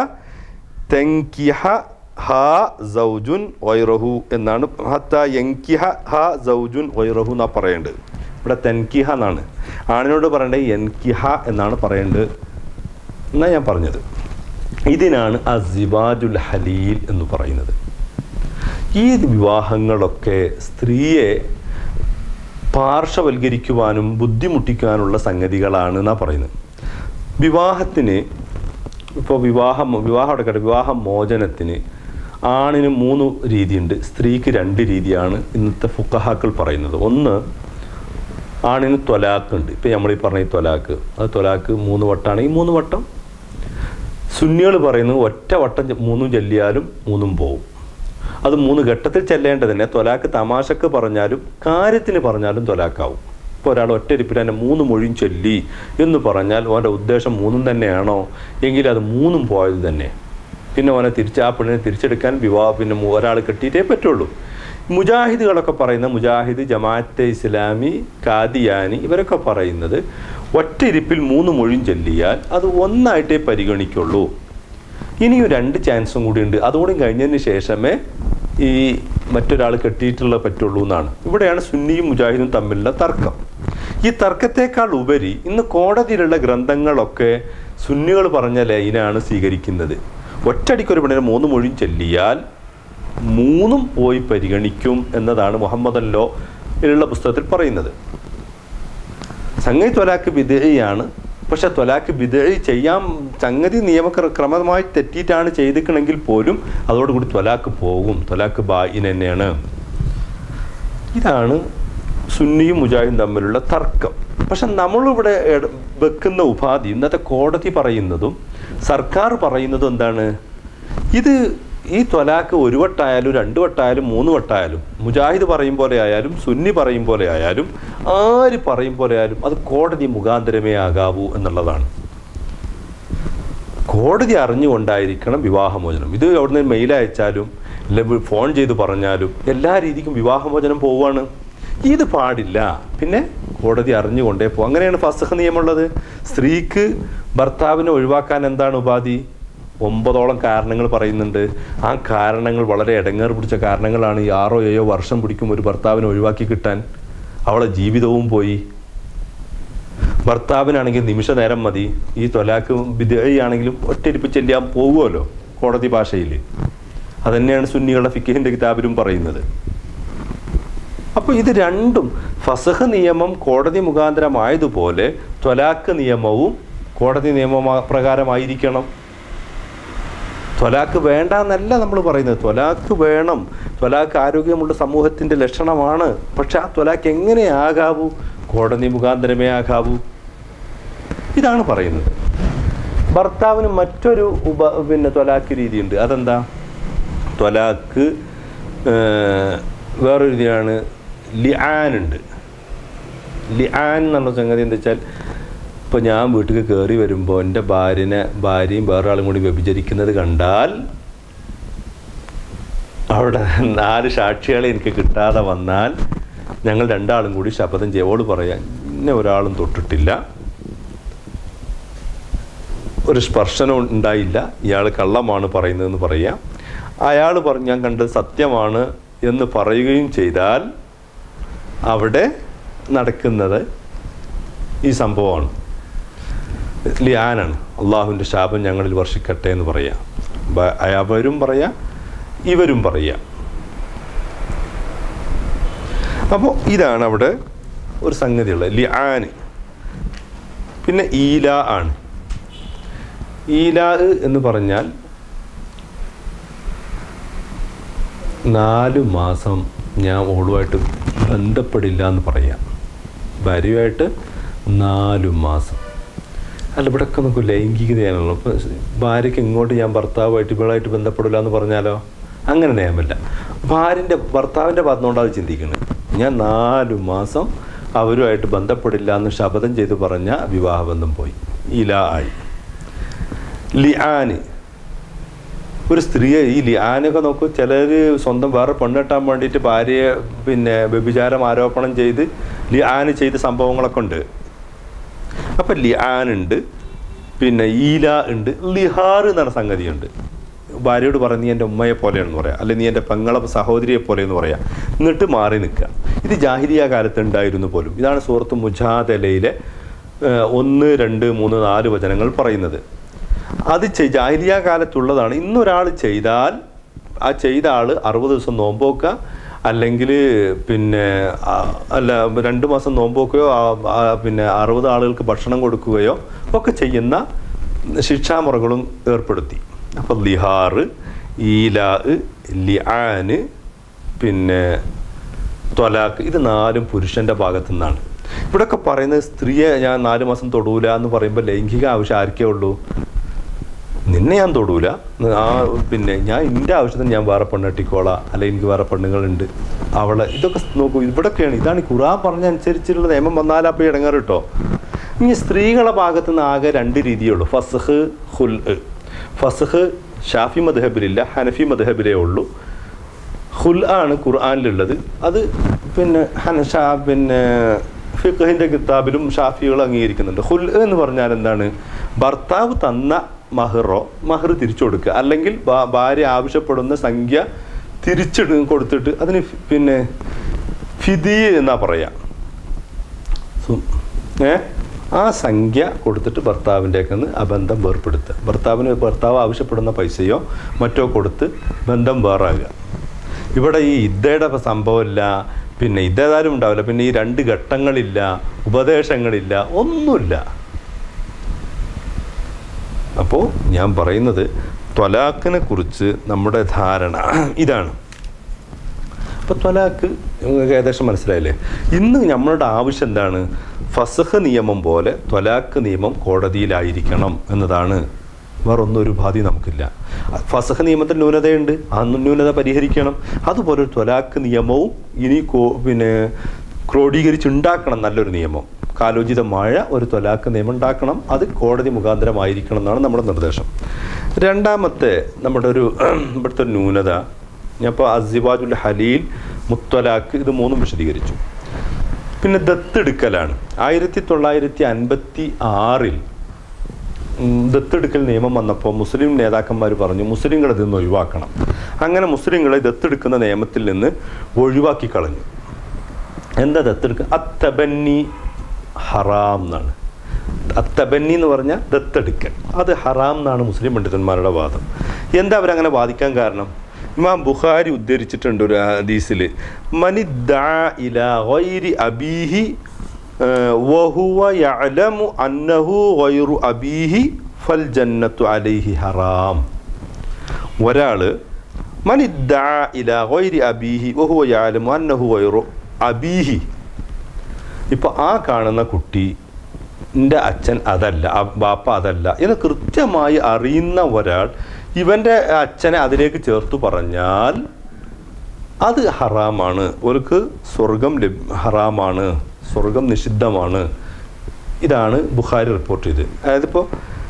തൻകിഹ ഹാ സൗജുൻ ഗൈറഹു എന്നാണ്. ഹത്താ യൻകിഹ ഹാ സൗജുൻ ഗൈറഹു എന്നാണ് പറയേണ്ടത്. ഇവിടെ തൻകിഹ എന്നാണ്. ആണിനോട് പറയേണ്ടത് യൻകിഹ എന്നാണ് പറയേണ്ടത് എന്നാണ് ഞാൻ പറഞ്ഞത്. ഇതിനാണ് അസിവാജുൽ ഹലീൽ എന്ന് പറയുന്നത്. ഈ വിവാഹങ്ങളൊക്കെ സ്ത്രീയെ പാർശ്വവൽക്കരിക്കുവാനും ബുദ്ധിമുട്ടിക്കാനുള്ള സംഗതികളാണ് എന്നാണ് പറയുന്നത്. വിവാഹത്തിന് ഇപ്പോൾ വിവാഹം വിവാഹം എടുക്കട്ടെ, വിവാഹ മോചനത്തിന് ആണിന് മൂന്ന് രീതിയുണ്ട്, സ്ത്രീക്ക് രണ്ട് രീതിയാണ് ഇന്നത്തെ ഫുഖഹാക്കൾ പറയുന്നത്. ഒന്ന്, ആണിന് ത്വലാഖുണ്ട്. ഇപ്പോൾ നമ്മൾ ഈ പറഞ്ഞ ത്വലാഖ്, അത് ത്വലാഖ് മൂന്ന് വട്ടമാണ്. ഈ മൂന്ന് വട്ടം സുന്നികൾ പറയുന്നത് ഒറ്റ വട്ടം മൂന്നും ചൊല്ലിയാലും മൂന്നും പോവും. അത് മൂന്ന് ഘട്ടത്തിൽ ചെല്ലേണ്ടതന്നെ. ത്വലാഖ് തമാശക്ക് പറഞ്ഞാലും കാര്യത്തിന് പറഞ്ഞാലും ത്വലാഖാവും. ഇപ്പോൾ ഒരാൾ ഒറ്റരിപ്പിൽ തന്നെ മൂന്ന് മൊഴിയും ചൊല്ലി എന്ന് പറഞ്ഞാൽ അവൻ്റെ ഉദ്ദേശം മൂന്നും തന്നെയാണോ എങ്കിൽ അത് മൂന്നും പോയത് തന്നെ. പിന്നെ അവനെ തിരിച്ച് ആ പെണ്ണിനെ തിരിച്ചെടുക്കാൻ വിവാഹം പിന്നെ ഒരാൾ കെട്ടിയിട്ടേ പറ്റുള്ളൂ. മുജാഹിദുകളൊക്കെ പറയുന്ന മുജാഹിദ്, ജമാഅത്തെ ഇസ്ലാമി, കാദിയാനി ഇവരൊക്കെ പറയുന്നത് ഒറ്റ ഇരിപ്പിൽ മൂന്ന് മൊഴിയും ചൊല്ലിയാൽ അത് ഒന്നായിട്ടേ പരിഗണിക്കുള്ളൂ. ഇനിയും രണ്ട് ചാൻസും കൂടി ഉണ്ട്, അതുകൂടി കഴിഞ്ഞതിന് ശേഷമേ ഈ മറ്റൊരാൾ കെട്ടിയിട്ടുള്ള പറ്റുള്ളൂ എന്നാണ്. ഇവിടെയാണ് സുന്നിയും മുജാഹിദും തമ്മിലുള്ള തർക്കം. ഈ തർക്കത്തേക്കാൾ ഉപരി ഇന്ന് കോടതിയിലുള്ള ഗ്രന്ഥങ്ങളൊക്കെ സുന്നികൾ പറഞ്ഞ ലൈനാണ് സ്വീകരിക്കുന്നത്. ഒറ്റടിക്കൊരു പെണ്ണിനെ മൂന്ന് മൊഴിയും ചൊല്ലിയാൽ മൂന്നും പോയി പരിഗണിക്കും എന്നതാണ് മുഹമ്മദ് ലോ ഉള്ള പുസ്തകത്തിൽ പറയുന്നത്. സംഗതി ത്വലാഖ് ബിദ്അയാണ്. പക്ഷെ ത്വലാഖ് ബിദ്അ ചെയ്യാൻ സംഗതി നിയമക്രമമായി തെറ്റിയിട്ടാണ് ചെയ്തിക്കണമെങ്കിൽ പോലും അതോടുകൂടി ത്വലാഖ് പോകും. ത്വലാഖ് ബായിൻ തന്നെയാണ്. ഇതാണ് സുന്നിയും മുജാഹിദും തമ്മിലുള്ള തർക്കം. പക്ഷെ നമ്മളിവിടെ വെക്കുന്ന ഉപാധി ഇന്നത്തെ കോടതി പറയുന്നതും സർക്കാർ പറയുന്നതും എന്താണ്? ഇത് ഈ ത്വലാഖ് ഒരു വട്ടായാലും രണ്ട് വട്ടായാലും മൂന്ന് വട്ടായാലും മുജാഹിദ് പറയും പോലെ ആയാലും സുന്നി പറയും പോലെ ആയാലും ആര് പറയും പോലെ ആയാലും അത് കോടതി മുഖാന്തരമേ ആകാവൂ എന്നുള്ളതാണ്. കോടതി അറിഞ്ഞുകൊണ്ടായിരിക്കണം വിവാഹമോചനം. ഇത് അവിടുന്ന് മെയിൽ അയച്ചാലും അല്ലെങ്കിൽ ഫോൺ ചെയ്ത് പറഞ്ഞാലും എല്ലാ രീതിക്കും വിവാഹമോചനം പോവുകയാണ്. ഇത് പാടില്ല. പിന്നെ കോടതി അറിഞ്ഞുകൊണ്ടേ പോകും. അങ്ങനെയാണ് ഫസ്ഖ് നിയമമുള്ളത്. സ്ത്രീക്ക് ഭർത്താവിനെ ഒഴിവാക്കാൻ എന്താണ് ഉപാധി? ഒമ്പതോളം കാരണങ്ങൾ പറയുന്നുണ്ട്. ആ കാരണങ്ങൾ വളരെ ഇടങ്ങേറ് പിടിച്ച കാരണങ്ങളാണ്. ഈ ആറോ ഏഴോ വർഷം പിടിക്കും ഒരു ഭർത്താവിനെ ഒഴിവാക്കി കിട്ടാൻ. അവളെ ജീവിതവും പോയി. ഭർത്താവിനാണെങ്കിൽ നിമിഷ നേരം മതി. ഈ ത്വലാഖ് ബിദ്അയാണെങ്കിലും ഒറ്റയിരിപ്പ് ചെല്ലാൻ പോകുമല്ലോ കോടതി ഭാഷയിൽ. അതുതന്നെയാണ് സുന്നികളുടെ ഫിഖ്ഹിൻ്റെ കിതാബിലും പറയുന്നത്. അപ്പോൾ ഇത് രണ്ടും ഫസ്ഖ് നിയമം കോടതി മുഖാന്തരമായതുപോലെ ത്വലാഖ് നിയമവും കോടതി നിയമപ്രകാരമായിരിക്കണം. ത്വലാഖ് വേണ്ട എന്നല്ല നമ്മൾ പറയുന്നത്. ത്വലാഖ് വേണം. ത്വലാഖ് ആരോഗ്യമുള്ള സമൂഹത്തിൻ്റെ ലക്ഷണമാണ്. പക്ഷെ ആ ത്വലാഖ് എങ്ങനെ ആകാവൂ? കോടതി മുഖാന്തരമേ ആകാവൂ. ഇതാണ് പറയുന്നത്. ഭർത്താവിന് മറ്റൊരു ഉപ പിന്നെ ത്വലാഖ് രീതിയുണ്ട്. അതെന്താ? ത്വലാഖ് വേറൊരു രീതിയാണ് ലിആൻ ഉണ്ട്. ലിആൻ എന്നുള്ള സംഗതി എന്താ വെച്ചാൽ, ഇപ്പോൾ ഞാൻ വീട്ടിൽ കയറി വരുമ്പോൾ എൻ്റെ ഭാര്യനെ ഭാര്യയും വേറൊരാളും കൂടി വ്യഭിചരിക്കുന്നത് കണ്ടാൽ അവിടെ നാല് സാക്ഷികളെ എനിക്ക് കിട്ടാതെ വന്നാൽ ഞങ്ങൾ രണ്ടാളും കൂടി ശപഥം ചെയ്യോട് പറയാൻ ഇന്നെ ഒരാളും തൊട്ടിട്ടില്ല, ഒരു സ്പർശനം ഉണ്ടായില്ല, ഇയാൾ കള്ളമാണ് പറയുന്നതെന്ന് പറയാം. അയാൾ പറഞ്ഞ് ഞാൻ കണ്ടത് സത്യമാണ് എന്ന് പറയുകയും ചെയ്താൽ അവിടെ നടക്കുന്നത് ഈ സംഭവമാണ്. ലിആനാണ്. അള്ളാഹുവിൻ്റെ ശാപം ഞങ്ങളിൽ വർഷിക്കട്ടെ എന്ന് പറയാം. അവരും പറയാം, ഇവരും പറയാം. അപ്പോൾ ഇതാണ് അവിടെ ഒരു സംഗതിയുള്ളത്, ലിആൻ. പിന്നെ ഈലാ ആണ്. ഈലാ എന്ന് പറഞ്ഞാൽ നാല് മാസം ഞാൻ ഓളുമായിട്ട് ബന്ധപ്പെടില്ല എന്ന് പറയാം. ഭാര്യയുമായിട്ട് നാലു മാസം. അല്ല, ഇവിടെയൊക്കെ നമുക്ക് ലൈംഗികതയാണല്ലോ. ഇപ്പോൾ ഭാര്യയ്ക്ക് ഇങ്ങോട്ട് ഞാൻ ഭർത്താവുമായിട്ട് ഇവളായിട്ട് ബന്ധപ്പെടില്ല എന്ന് പറഞ്ഞാലോ? അങ്ങനെ നിയമമില്ല. ഭാര്യൻ്റെ ഭർത്താവിൻ്റെ ഭാഗത്തുനിന്നുകൊണ്ട് അത് ചിന്തിക്കുന്നത്. ഞാൻ നാലു മാസം അവരുമായിട്ട് ബന്ധപ്പെടില്ല എന്ന് ശപഥം ചെയ്ത് പറഞ്ഞ വിവാഹബന്ധം പോയി, ഇലാ ആയി. ലിആന്, ഒരു സ്ത്രീയെ ഈ ലിആനൊക്കെ നോക്കൂ. ചിലർ സ്വന്തം വേറെ പെണ്ണെട്ടാൻ വേണ്ടിയിട്ട് ഭാര്യയെ പിന്നെ വ്യഭിചാരം ആരോപണം ചെയ്ത് ലിആന് ചെയ്ത സംഭവങ്ങളൊക്കെ ഉണ്ട്. അപ്പം ലിആനുണ്ട്, പിന്നെ ഈല ഉണ്ട്, ലിഹാർ എന്ന് പറഞ്ഞ സംഗതിയുണ്ട്. ഭാര്യയോട് പറയാം നീ എൻ്റെ ഉമ്മയെ പോലെയാണെന്ന് പറയാം, അല്ലെങ്കിൽ നീ എൻ്റെ പെങ്ങളെ സഹോദരിയെ പോലെയെന്ന് പറയാം, എന്നിട്ട് മാറി നിൽക്കുക. ഇത് ജാഹിലിയ കാലത്ത് ഉണ്ടായിരുന്നു പോലും. ഇതാണ് സൂറത്ത് മുജാദലയിലെ ഒന്ന് രണ്ട് മൂന്ന് നാല് വചനങ്ങൾ പറയുന്നത്. അത് ജാഹിലിയ കാലത്തുള്ളതാണ്. ഇന്നൊരാൾ ചെയ്താൽ ആ ചെയ്ത ആൾ അറുപത് ദിവസം നോമ്പ് നോക്കുക, അല്ലെങ്കിൽ പിന്നെ അല്ല രണ്ട് മാസം നോമ്പ് നോക്കുകയോ പിന്നെ അറുപത് ആളുകൾക്ക് ഭക്ഷണം കൊടുക്കുകയോ ഒക്കെ ചെയ്യുന്ന ശിക്ഷാമുറകളും ഏർപ്പെടുത്തി. അപ്പോൾ ലിഹാർ, ഈലാ, ലിആന്, പിന്നെ ത്വലാഖ്, ഇത് നാലും പുരുഷൻ്റെ ഭാഗത്തു നിന്നാണ്. ഇവിടെയൊക്കെ പറയുന്നത് സ്ത്രീയെ ഞാൻ നാല് മാസം തൊടൂല എന്ന് പറയുമ്പോൾ ലൈംഗിക ആവശ്യം ആർക്കേ ഉള്ളൂ? നിന്നെ ഞാൻ തൊടൂല, ആ പിന്നെ ഞാൻ എൻ്റെ ആവശ്യത്തിന് ഞാൻ വേറെ പെണ്ണെട്ടിക്കോളാം, അല്ലെങ്കിൽ എനിക്ക് വേറെ പെണ്ണുങ്ങളുണ്ട് അവളെ. ഇതൊക്കെ നോക്കൂ, ഇവിടെയൊക്കെയാണ്. ഇതാണ് ഖുർആൻ പറഞ്ഞ അനുസരിച്ചുള്ള നിയമം വന്നാൽ അപ്പോൾ ഇടങ്ങാറ് കേട്ടോ. ഇനി സ്ത്രീകളുടെ ഭാഗത്തു നിന്ന് ആകെ രണ്ട് രീതിയുള്ളൂ, ഫസ്ഖ്, ഖുൽ. ഫസ്ഖ് ഷാഫി മദ്ഹബിലില്ല, ഹനഫി മദ്ഹബിലേ ഉള്ളൂ. ഖുൽ ആണ് ഖുർആനിലുള്ളത്. അത് പിന്നെ ഹനഷാ പിന്നെ ഫിഖ്ഹിൻ്റെ കിതാബിലും ഷാഫികൾ അംഗീകരിക്കുന്നുണ്ട്. ഖുൽ എന്ന് പറഞ്ഞാൽ എന്താണ്? ഭർത്താവ് തന്ന മഹറോ മഹർ തിരിച്ചു കൊടുക്കുക, അല്ലെങ്കിൽ ഭാര്യ ആവശ്യപ്പെടുന്ന സംഖ്യ തിരിച്ചിട്ട് കൊടുത്തിട്ട് അതിന് പിന്നെ ഫിദി എന്നാ പറയാം. ഏ ആ സംഖ്യ കൊടുത്തിട്ട് ഭർത്താവിൻ്റെയൊക്കെ ആ ബന്ധം വേർപ്പെടുത്തുക. ഭർത്താവിന് ഭർത്താവ് ആവശ്യപ്പെടുന്ന പൈസയോ മറ്റോ കൊടുത്ത് ബന്ധം വേറാകുക. ഇവിടെ ഈ ഇദ്ദയുടെ സംഭവമില്ല, പിന്നെ ഇതേതായാലും ഉണ്ടാവില്ല, പിന്നെ ഈ രണ്ട് ഘട്ടങ്ങളില്ല, ഉപദേശങ്ങളില്ല, ഒന്നുമില്ല. അപ്പോൾ ഞാൻ പറയുന്നത് ത്വലാഖിനെ കുറിച്ച് നമ്മുടെ ധാരണ ഇതാണ്. അപ്പോൾ ത്വലാഖ് ഏകദേശം മനസ്സിലായില്ലേ? ഇന്ന് നമ്മളുടെ ആവശ്യം എന്താണ്? ഫസ്ഖ് നിയമം പോലെ ത്വലാഖ് നിയമം കോടതിയിലായിരിക്കണം എന്നതാണ്. വേറൊന്നും ഒരു ബാധി നമുക്കില്ല. ഫസ്ഖ് നിയമത്തിൽ ന്യൂനതയുണ്ട്, ആ ന്യൂനത പരിഹരിക്കണം. അതുപോലെ ഒരു ത്വലാഖ് നിയമവും ഇനി കോ പിന്നെ ക്രോഡീകരിച്ചുണ്ടാക്കണം. നല്ലൊരു നിയമം, കാലോചിതമായ ഒരു ത്വലാഖ് നിയമം ഉണ്ടാക്കണം. അത് കോടതി മുഖാന്തരമായിരിക്കണം എന്നാണ് നമ്മുടെ നിർദ്ദേശം. രണ്ടാമത്തെ നമ്മുടെ ഒരു ഇവിടുത്തെ ഒരു ന്യൂനത, ഞാനിപ്പോൾ അസിവാജുൽ ഹലീൽ, മുത്വലാഖ്, ഇത് മൂന്നും വിശദീകരിച്ചു. പിന്നെ ദത്തെടുക്കലാണ്. ആയിരത്തി തൊള്ളായിരത്തി അൻപത്തി ആറിൽ ദത്തെടുക്കൽ നിയമം വന്നപ്പോൾ മുസ്ലിം നേതാക്കന്മാർ പറഞ്ഞു മുസ്ലിങ്ങളെ ഇതിൽ നിന്ന് ഒഴിവാക്കണം. അങ്ങനെ മുസ്ലിങ്ങളെ ദത്തെടുക്കുന്ന നിയമത്തിൽ നിന്ന് ഒഴിവാക്കി കളഞ്ഞു. എന്താ ദത്തെടുക്കുക? അത്തബന്നി ഹറാം എന്നാണ്. അത്തബന്നി എന്ന് പറഞ്ഞാൽ ദത്തെടുക്കൽ, അത് ഹറാം എന്നാണ് മുസ്ലിം പണ്ഡിതന്മാരുടെ വാദം. എന്താ അവരങ്ങനെ വാദിക്കാൻ കാരണം? ഇമാം ബുഖാരി ഉദ്ധരിച്ചിട്ടുണ്ട് ഒരു ഹദീസിൽ, മനിദ്ദഅ ഇലാ ഗൈരി അബീഹി വഹുവ യഅലമു അന്നഹു ഗൈറു അബീഹി ഫൽ ജന്നത്തു അലൈഹി ഹറാം. ഒരാൾ മനിദ്ദഅ ഇലാ ഗൈരി അബീഹി വഹുവ യഅലമു അന്നഹു ഗൈറു അബീഹി, ഇപ്പോൾ ആ കാണുന്ന കുട്ടി എൻ്റെ അച്ഛൻ അതല്ല, ബാപ്പ അതല്ല എന്ന് കൃത്യമായി അറിയുന്ന ഒരാൾ ഇവൻ്റെ അച്ഛനെ അതിലേക്ക് ചേർത്തു പറഞ്ഞാൽ അത് ഹറാമാണ്. അവർക്ക് സ്വർഗം ലഭ്യ ഹറാമാണ്, സ്വർഗം നിഷിദ്ധമാണ്. ഇതാണ് ബുഖാരി റിപ്പോർട്ട് ചെയ്ത്. അതായത് ഇപ്പോൾ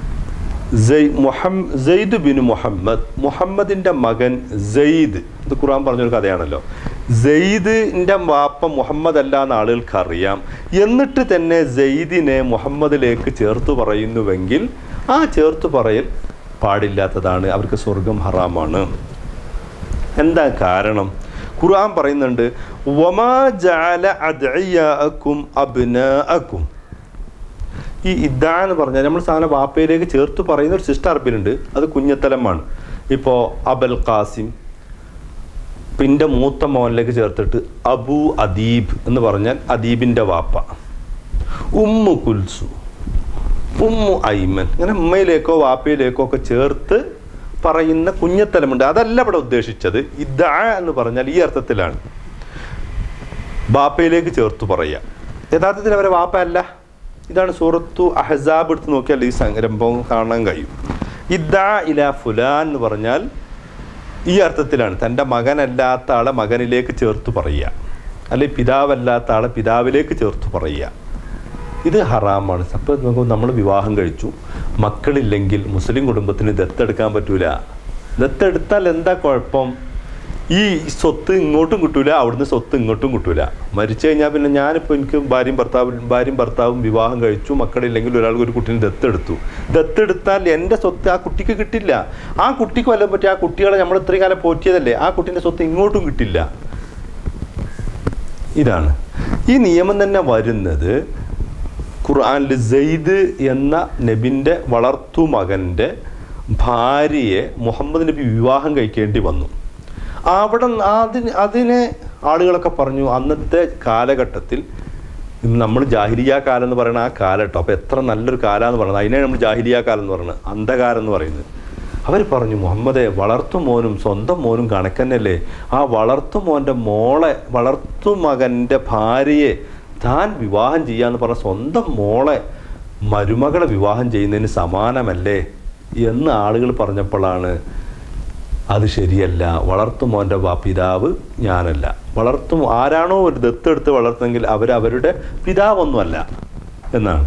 മുഹമ്മദ് സെയ്ദ് ബിൻ മുഹമ്മദ്, മുഹമ്മദിൻ്റെ മകൻ സെയ്ദ്, ഇത് ഖുർആൻ പറഞ്ഞൊരു കഥയാണല്ലോ. സെയ്ദിൻ്റെ വാപ്പ മുഹമ്മദ് അല്ല എന്ന് ആളുകൾക്ക് അറിയാം. എന്നിട്ട് തന്നെ സെയ്ദിനെ മുഹമ്മദിലേക്ക് ചേർത്ത് പറയുന്നുവെങ്കിൽ ആ ചേർത്ത് പറയൽ പാടില്ലാത്തതാണ്, അവർക്ക് സ്വർഗം ഹറാമാണ്. എന്താ കാരണം? ഖുർആൻ പറയുന്നുണ്ട് വമാ ജഅല അദ്ഇയാഅക്കും അബ്നാഅക്കും. ഈ ഇദ്ദാ എന്ന് പറഞ്ഞാൽ നമ്മൾ സാധാരണ വാപ്പയിലേക്ക് ചേർത്ത് പറയുന്ന ഒരു സിസ്റ്റർ അറബിലുണ്ട്, അത് കുഞ്ഞത്തലമാണ്. ഇപ്പോൾ അബൽ ഖാസിം, പിന്നെ മൂത്ത മോനിലേക്ക് ചേർത്തിട്ട് അബു അദീബ് എന്ന് പറഞ്ഞാൽ അദീബിൻ്റെ വാപ്പ. ഉമ്മു കുൽസു, ഉമ്മു ഐമൻ, അങ്ങനെ ഉമ്മയിലേക്കോ വാപ്പയിലേക്കോ ഒക്കെ ചേർത്ത് പറയുന്ന കുഞ്ഞത്തലമുണ്ട്. അതല്ല ഇവിടെ ഉദ്ദേശിച്ചത്. ഇദ്ദാ എന്ന് പറഞ്ഞാൽ ഈ അർത്ഥത്തിലാണ്, ബാപ്പയിലേക്ക് ചേർത്ത് പറയുക. യഥാർത്ഥത്തിൽ അവരെ വാപ്പ അല്ല. ഇതാണ് സൂറത്തു അഹ്സാബ് എടുത്ത് നോക്കിയാൽ ഈ സംരംഭം കാണാൻ കഴിയും. ഇദ്ദാ ഇലാ ഫുലാൻ എന്ന് പറഞ്ഞാൽ ഈ അർത്ഥത്തിലാണ്, തൻ്റെ മകനല്ലാത്ത ആളെ മകനിലേക്ക് ചേർത്ത് പറയുക, അല്ലെങ്കിൽ പിതാവല്ലാത്ത ആളെ പിതാവിലേക്ക് ചേർത്ത് പറയുക. ഇത് ഹറാമാണ്. അപ്പോൾ നമുക്ക് നമ്മൾ വിവാഹം കഴിച്ചു, മക്കളില്ലെങ്കിൽ മുസ്ലിം കുടുംബത്തിന് ദത്തെടുക്കാൻ പറ്റൂല. ദത്തെടുത്താൽ എന്താ കുഴപ്പം? ഈ സ്വത്ത് ഇങ്ങോട്ടും കിട്ടൂല, അവിടുന്ന് സ്വത്ത് ഇങ്ങോട്ടും കിട്ടൂല. മരിച്ചു കഴിഞ്ഞാൽ പിന്നെ ഞാനിപ്പോൾ എനിക്ക് ഭാര്യയും ഭർത്താവും ഭാര്യയും ഭർത്താവും വിവാഹം കഴിച്ചു, മക്കളില്ലെങ്കിൽ ഒരാൾക്ക് ഒരു കുട്ടീനെ ദത്തെടുത്തു. ദത്തെടുത്താൽ എൻ്റെ സ്വത്ത് ആ കുട്ടിക്ക് കിട്ടില്ല. ആ കുട്ടിക്ക് വല്ലതും പറ്റി ആ കുട്ടികളെ നമ്മൾ ഇത്രയും കാലം പോറ്റിയതല്ലേ, ആ കുട്ടീൻ്റെ സ്വത്ത് ഇങ്ങോട്ടും കിട്ടില്ല. ഇതാണ് ഈ നിയമം തന്നെ വരുന്നത്. ഖുർആനിൽ സെയ്ദ് എന്ന നബിൻ്റെ വളർത്തു മകൻ്റെ ഭാര്യയെ മുഹമ്മദ് നബി വിവാഹം കഴിക്കേണ്ടി വന്നു. അവിടെ അതിന് അതിനെ ആളുകളൊക്കെ പറഞ്ഞു, അന്നത്തെ കാലഘട്ടത്തിൽ നമ്മൾ ജാഹിലിയ കാലം എന്ന് പറയുന്ന ആ കാലഘട്ടം, അപ്പോൾ എത്ര നല്ലൊരു കാലമെന്ന് പറയുന്നത്, അതിനെ നമ്മൾ ജാഹിലിയ കാലം എന്ന് പറയുന്നത്, അന്ധകാലം എന്ന് പറയുന്നത്. അവർ പറഞ്ഞു, മുഹമ്മദെ, വളർത്തു മോനും സ്വന്തം മോനും കണക്കന്നല്ലേ, ആ വളർത്തു മോൻ്റെ മോളെ വളർത്തു മകൻ്റെ ഭാര്യയെ താൻ വിവാഹം ചെയ്യാന്ന് പറഞ്ഞ സ്വന്തം മോളെ മരുമകളെ വിവാഹം ചെയ്യുന്നതിന് സമാനമല്ലേ എന്ന് ആളുകൾ പറഞ്ഞപ്പോഴാണ് അത് ശരിയല്ല, വളർത്തു മോൻ്റെ പിതാവ് ഞാനല്ല, വളർത്തു ആരാണോ ഒരു ദത്തെടുത്ത് വളർത്തുന്നെങ്കിൽ അവരവരുടെ പിതാവൊന്നുമല്ല എന്നാണ്.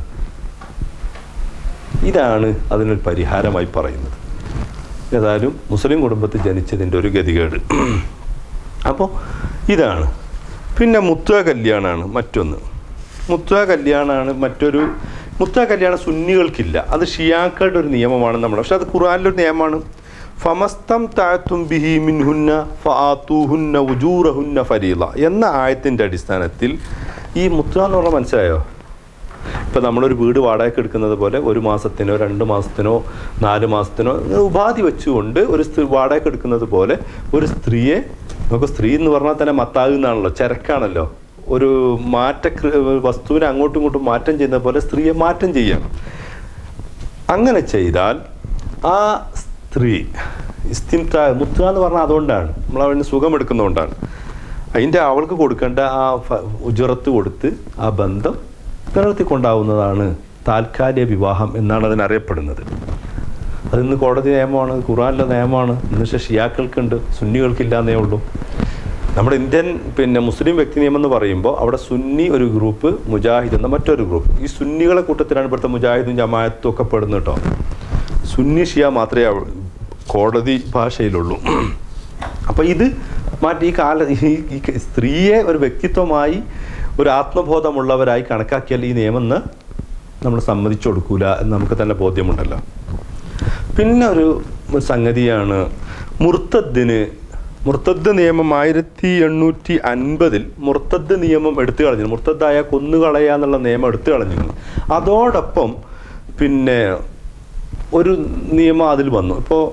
ഇതാണ് അതിനൊരു പരിഹാരമായി പറയുന്നത്. ഏതായാലും മുസ്ലിം കുടുംബത്തിൽ ജനിച്ചതിൻ്റെ ഒരു ഗതികേട്. അപ്പോൾ ഇതാണ്. പിന്നെ മുത്തുവ കല്യാണമാണ് മറ്റൊന്ന്. മുത്തുവ കല്യാണമാണ് മറ്റൊരു. മുത്തുവ കല്യാണം സുന്നികൾക്കില്ല, അത് ഷിയാക്കളുടെ ഒരു നിയമമാണ് നമ്മുടെ. പക്ഷെ അത് ഖുർആനിലൊരു നിയമമാണ്. ഫമസ്തം താത്തും ബിഹി മിൻഹുന്ന ഫആതൂഹുന്ന ഉജൂറഹുന്ന ഫരീള എന്ന ആയത്തിൻ്റെ അടിസ്ഥാനത്തിൽ ഈ മുത്തുവ എന്ന് പറഞ്ഞാൽ മനസ്സിലായോ? ഇപ്പം നമ്മളൊരു വീട് വാടകയ്ക്ക് എടുക്കുന്നത് പോലെ ഒരു മാസത്തിനോ രണ്ട് മാസത്തിനോ നാല് മാസത്തിനോ ഉപാധി വെച്ചുകൊണ്ട് ഒരു സ്ത്രീ വാടകയ്ക്ക് എടുക്കുന്നത് പോലെ ഒരു സ്ത്രീയെ, നമുക്ക് സ്ത്രീ എന്ന് പറഞ്ഞാൽ തന്നെ മത്താകുന്നാണല്ലോ, ചരക്കാണല്ലോ, ഒരു മാറ്റ വസ്തുവിനെ അങ്ങോട്ടും ഇങ്ങോട്ടും മാറ്റം ചെയ്യുന്ന പോലെ സ്ത്രീയെ മാറ്റം ചെയ്യാം. അങ്ങനെ ചെയ്താൽ ആ സ്ത്രീ ഇസ്തിംതാ, മുത്തുക എന്ന് പറഞ്ഞാൽ അതുകൊണ്ടാണ്, നമ്മൾ അവന് സുഖം എടുക്കുന്നതുകൊണ്ടാണ്. അതിൻ്റെ അവൾക്ക് കൊടുക്കേണ്ട ആ ഉജറത്ത് കൊടുത്ത് ആ ബന്ധം നിലനിർത്തിക്കൊണ്ടാവുന്നതാണ് താൽക്കാലിക വിവാഹം എന്നാണ് അതിനറിയപ്പെടുന്നത്. അതിന്ന് കോടതി നിയമമാണ്, ഖുർആനിലെ നിയമമാണ്. എന്ന് വെച്ചാൽ ഷിയാക്കൾക്കുണ്ട്, സുന്നികൾക്കില്ലാന്നേ ഉള്ളൂ. നമ്മുടെ ഇന്ത്യൻ പിന്നെ മുസ്ലിം വ്യക്തി നിയമം എന്ന് പറയുമ്പോൾ അവിടെ സുന്നി ഒരു ഗ്രൂപ്പ്, മുജാഹിദ് എന്ന മറ്റൊരു ഗ്രൂപ്പ്. ഈ സുന്നികളെ കൂട്ടത്തിലാണ് ഇവിടുത്തെ മുജാഹിദും ജമാഅത്തും ഒക്കെ പെടുന്നത് കേട്ടോ. സുന്നി ഷിയ മാത്രമേ കോടതി ഭാഷയിലുള്ളൂ. അപ്പോൾ ഇത് മാറ്റി ഈ കാല ഈ സ്ത്രീയെ ഒരു വ്യക്തിത്വമായി ഒരു ആത്മബോധമുള്ളവരായി കണക്കാക്കിയാൽ ഈ നിയമം നമ്മൾ സമ്മതിച്ചു കൊടുക്കൂല എന്ന് നമുക്ക് തന്നെ ബോധ്യമുണ്ടല്ലോ. പിന്നെ ഒരു സംഗതിയാണ് മുർത്തദ്ദിന്. മുർത്തദ് നിയമം ആയിരത്തി എണ്ണൂറ്റി അൻപതിൽ മുർത്തദ് നിയമം എടുത്തു കളഞ്ഞു. മുർത്തദ്ദായ കൊന്നുകളയുക എന്നുള്ള നിയമം എടുത്തു കളഞ്ഞിരുന്നു. അതോടൊപ്പം പിന്നെ ഒരു നിയമം അതിൽ വന്നു. ഇപ്പോൾ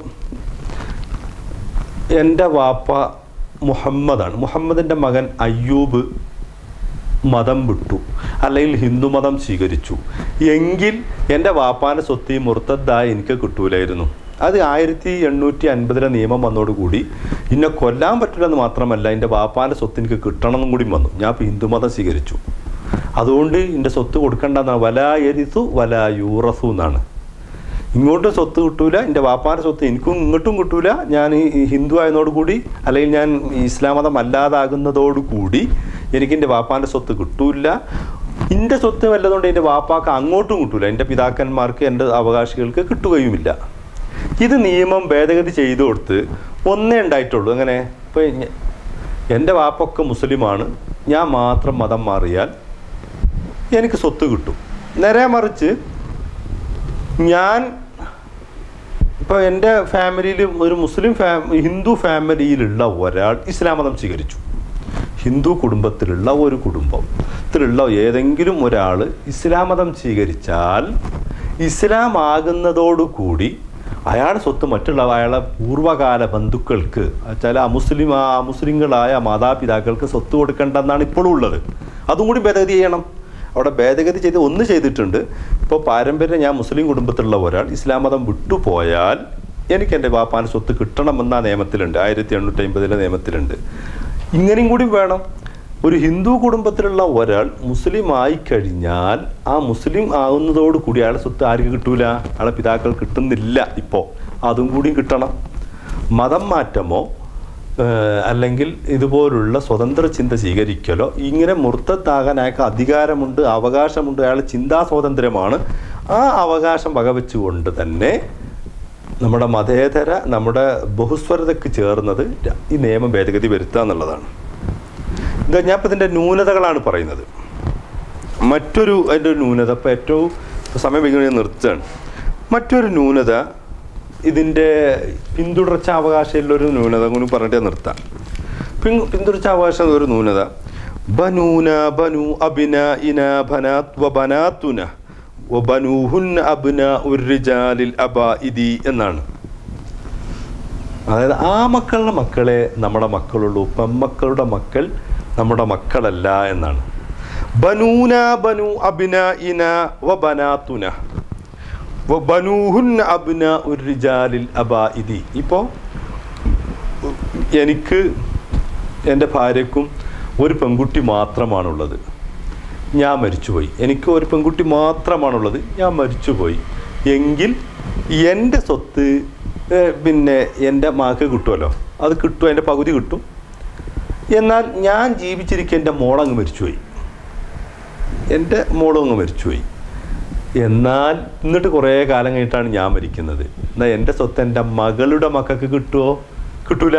എൻ്റെ വാപ്പ മുഹമ്മദാണ്, മുഹമ്മദിൻ്റെ മകൻ അയ്യൂബ് മതം വിട്ടു അല്ലെങ്കിൽ ഹിന്ദു മതം സ്വീകരിച്ചു എങ്കിൽ എൻ്റെ വാപ്പാൻ്റെ സ്വത്ത് മുർത്തദ്ദായി എനിക്ക് കിട്ടൂലായിരുന്നു. അത് ആയിരത്തി എണ്ണൂറ്റി അൻപതിലെ നിയമം വന്നതോടുകൂടി ഇന്നെ കൊല്ലാൻ പറ്റില്ലെന്ന് മാത്രമല്ല, എൻ്റെ വാപ്പാൻ്റെ സ്വത്ത് എനിക്ക് കിട്ടണമെന്നും കൂടി വന്നു. ഞാൻ ഇപ്പോൾ ഹിന്ദുമതം സ്വീകരിച്ചു, അതുകൊണ്ട് എൻ്റെ സ്വത്ത് കൊടുക്കേണ്ടതാണ്. വലാ യരിസു വലാ യൂറസു എന്നാണ്. ഇങ്ങോട്ടും സ്വത്ത് കിട്ടൂല, എൻ്റെ വാപ്പാൻ്റെ സ്വത്ത് എനിക്കും ഇങ്ങോട്ടും കിട്ടൂല. ഞാൻ ഈ ഹിന്ദു ആയതോടുകൂടി അല്ലെങ്കിൽ ഞാൻ ഇസ്ലാം മതം അല്ലാതാകുന്നതോടുകൂടി എനിക്ക് എൻ്റെ വാപ്പാൻ്റെ സ്വത്ത് കിട്ടൂല. എൻ്റെ സ്വത്ത് വല്ലതുകൊണ്ട് എൻ്റെ വാപ്പാക്ക് അങ്ങോട്ടും കിട്ടൂല, എൻ്റെ പിതാക്കന്മാർക്ക് എൻ്റെ അവകാശികൾക്ക് കിട്ടുകയുമില്ല. ഇത് നിയമം ഭേദഗതി ചെയ്തു കൊടുത്ത് ഒന്നേ ഉണ്ടായിട്ടുള്ളൂ. അങ്ങനെ ഇപ്പോൾ എൻ്റെ വാപ്പൊക്കെ മുസ്ലിമാണ്, ഞാൻ മാത്രം മതം മാറിയാൽ എനിക്ക് സ്വത്ത് കിട്ടും. നേരെ മറിച്ച് ഞാൻ ഇപ്പോൾ എൻ്റെ ഫാമിലിയിൽ ഒരു മുസ്ലിം ഫാ ഹിന്ദു ഫാമിലിയിലുള്ള ഒരാൾ ഇസ്ലാം മതം സ്വീകരിച്ചു. ഹിന്ദു കുടുംബത്തിലുള്ള ഒരു കുടുംബത്തിലുള്ള ഏതെങ്കിലും ഒരാൾ ഇസ്ലാം മതം സ്വീകരിച്ചാൽ ഇസ്ലാം ആകുന്നതോടുകൂടി അയാളുടെ സ്വത്ത് മറ്റുള്ള അയാളെ പൂർവ്വകാല ബന്ധുക്കൾക്ക് ചില അമുസ്ലിം ആ അമുസ്ലിങ്ങളായ മാതാപിതാക്കൾക്ക് സ്വത്ത് കൊടുക്കേണ്ടെന്നാണ് ഇപ്പോഴും ഉള്ളത്. അതും കൂടി ഭേദഗതി ചെയ്യണം. അവിടെ ഭേദഗതി ചെയ്ത് ഒന്ന് ചെയ്തിട്ടുണ്ട്. ഇപ്പോൾ പാരമ്പര്യം ഞാൻ മുസ്ലിം കുടുംബത്തിലുള്ള ഒരാൾ ഇസ്ലാം മതം വിട്ടുപോയാൽ എനിക്ക് എൻ്റെ വാപ്പാൻ്റെ സ്വത്ത് കിട്ടണമെന്ന നിയമത്തിലുണ്ട്, ആയിരത്തി എണ്ണൂറ്റി അമ്പതിലെ നിയമത്തിലുണ്ട്. ഇങ്ങനെയും കൂടി വേണം. ഒരു ഹിന്ദു കുടുംബത്തിലുള്ള ഒരാൾ മുസ്ലിം ആയിക്കഴിഞ്ഞാൽ ആ മുസ്ലിം ആകുന്നതോട് കൂടി അയാളെ സ്വത്ത് ആർക്ക് കിട്ടൂല, അയാളെ പിതാക്കൾ കിട്ടുന്നില്ല. ഇപ്പോൾ അതും കൂടി കിട്ടണം. മതം മാറ്റമോ അല്ലെങ്കിൽ ഇതുപോലുള്ള സ്വതന്ത്ര ചിന്ത സ്വീകരിക്കലോ ഇങ്ങനെ മുർത്തത്താകാൻ അയാൾക്ക് അധികാരമുണ്ട്, അവകാശമുണ്ട്. അയാൾ ചിന്താ സ്വാതന്ത്ര്യമാണ്. ആ അവകാശം വകവെച്ചുകൊണ്ട് തന്നെ നമ്മുടെ മതേതര നമ്മുടെ ബഹുസ്വരതയ്ക്ക് ചേർന്നത് ഈ നിയമ ഭേദഗതി വരുത്തുക എന്നുള്ളതാണ്. ഇത് ഞാൻ ഇപ്പം ഇതിൻ്റെ ന്യൂനതകളാണ് പറയുന്നത്. മറ്റൊരു അതിൻ്റെ ഒരു ന്യൂനത ഇപ്പോൾ ഏറ്റവും സമയം വൈകുന്നേരം നിർത്തുകയാണ്. മറ്റൊരു ന്യൂനത ഇതിൻ്റെ പിന്തുടർച്ച അവകാശമുള്ളൊരു ന്യൂനത കൂടി പറഞ്ഞിട്ട് നിർത്താം. പിൻ പിന്തുടർച്ച അവകാശം ഒരു ന്യൂനത ബനൂന ബനു അബിന ഇന ബനാത് വ ബനാതുന വ ബനൂഹുൻ അബ്ന ഉർരിജാലിൽ അബാഇദി എന്നാണ്. അതായത് ആ മക്കളുടെ മക്കളെ നമ്മുടെ മക്കളുള്ളൂ, പെമ്മക്കളുടെ മക്കൾ നമ്മുടെ മക്കളല്ല എന്നാണ്. ബനൂന ബനു അബിന ഇന വ ബനാതുന വ ബനൂഹുൻ അബ്ന ഉർരിജാലിൽ അബാഇദി. ഇപ്പോൾ എനിക്ക് എൻ്റെ ഭാര്യയ്ക്കും ഒരു പെൺകുട്ടി മാത്രമാണുള്ളത്, ഞാൻ മരിച്ചുപോയി. എനിക്ക് ഒരു പെൺകുട്ടി മാത്രമാണുള്ളത്, ഞാൻ മരിച്ചുപോയി എങ്കിൽ എൻ്റെ സ്വത്ത് പിന്നെ എൻ്റെ മകൾക്ക് കിട്ടുമല്ലോ, അത് കിട്ടും, എൻ്റെ പകുതി കിട്ടും. എന്നാൽ ഞാൻ ജീവിച്ചിരിക്കുക എൻ്റെ മോളങ്ങ് മരിച്ചുപോയി, എൻ്റെ മോളും അങ്ങ് മരിച്ചുപോയി. എന്നാൽ എന്നിട്ട് കുറേ കാലം കഴിഞ്ഞിട്ടാണ് ഞാൻ മരിക്കുന്നത്. എന്നാൽ എൻ്റെ സ്വത്ത് എൻ്റെ മകളുടെ മക്കൾക്ക് കിട്ടുമോ? കിട്ടൂല.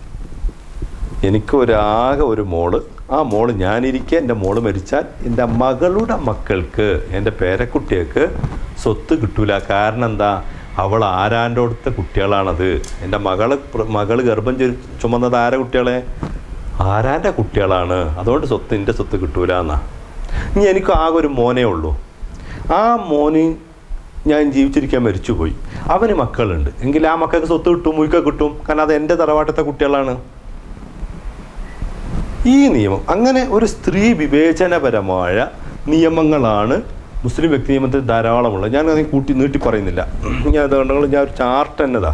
എനിക്ക് ഒരാകെ ഒരു മോള്, ആ മോള് ഞാനിരിക്കുക, എൻ്റെ മോള് മരിച്ചാൽ എൻ്റെ മകളുടെ മക്കൾക്ക്, എൻ്റെ പേരക്കുട്ടികൾക്ക് സ്വത്ത് കിട്ടൂല. കാരണം എന്താ? അവൾ ആരാൻ്റെ അടുത്ത കുട്ടികളാണത്. എൻ്റെ മകള് മകള് ഗർഭം ചുമന്നത് ആരെ കുട്ടികളെ? ആരാൻ്റെ കുട്ടികളാണ്. അതുകൊണ്ട് സ്വത്ത് എൻ്റെ സ്വത്ത് കിട്ടൂല എന്നാ. ഇനി എനിക്ക് ആകെ ഒരു മോനേ ഉള്ളൂ. ആ മോന് ഞാൻ ജീവിച്ചിരിക്കാൻ മരിച്ചുപോയി, അവന് മക്കളുണ്ട് എങ്കിൽ ആ മക്കൾക്ക് സ്വത്ത് കിട്ടും, മുഴുക്ക കിട്ടും. കാരണം അത് എൻ്റെ തറവാട്ടത്തെ കുട്ടികളാണ്. ഈ നിയമം അങ്ങനെ ഒരു സ്ത്രീ വിവേചനപരമായ നിയമങ്ങളാണ് മുസ്ലിം വ്യക്തി നിയമത്തിൽ ധാരാളമുള്ളത്. ഞാൻ അതിന് കൂട്ടി നീട്ടി പറയുന്നില്ല. ഞാൻ അതുകൊണ്ടെങ്കിൽ ഞാൻ ഒരു ചാർട്ട് തന്നെതാ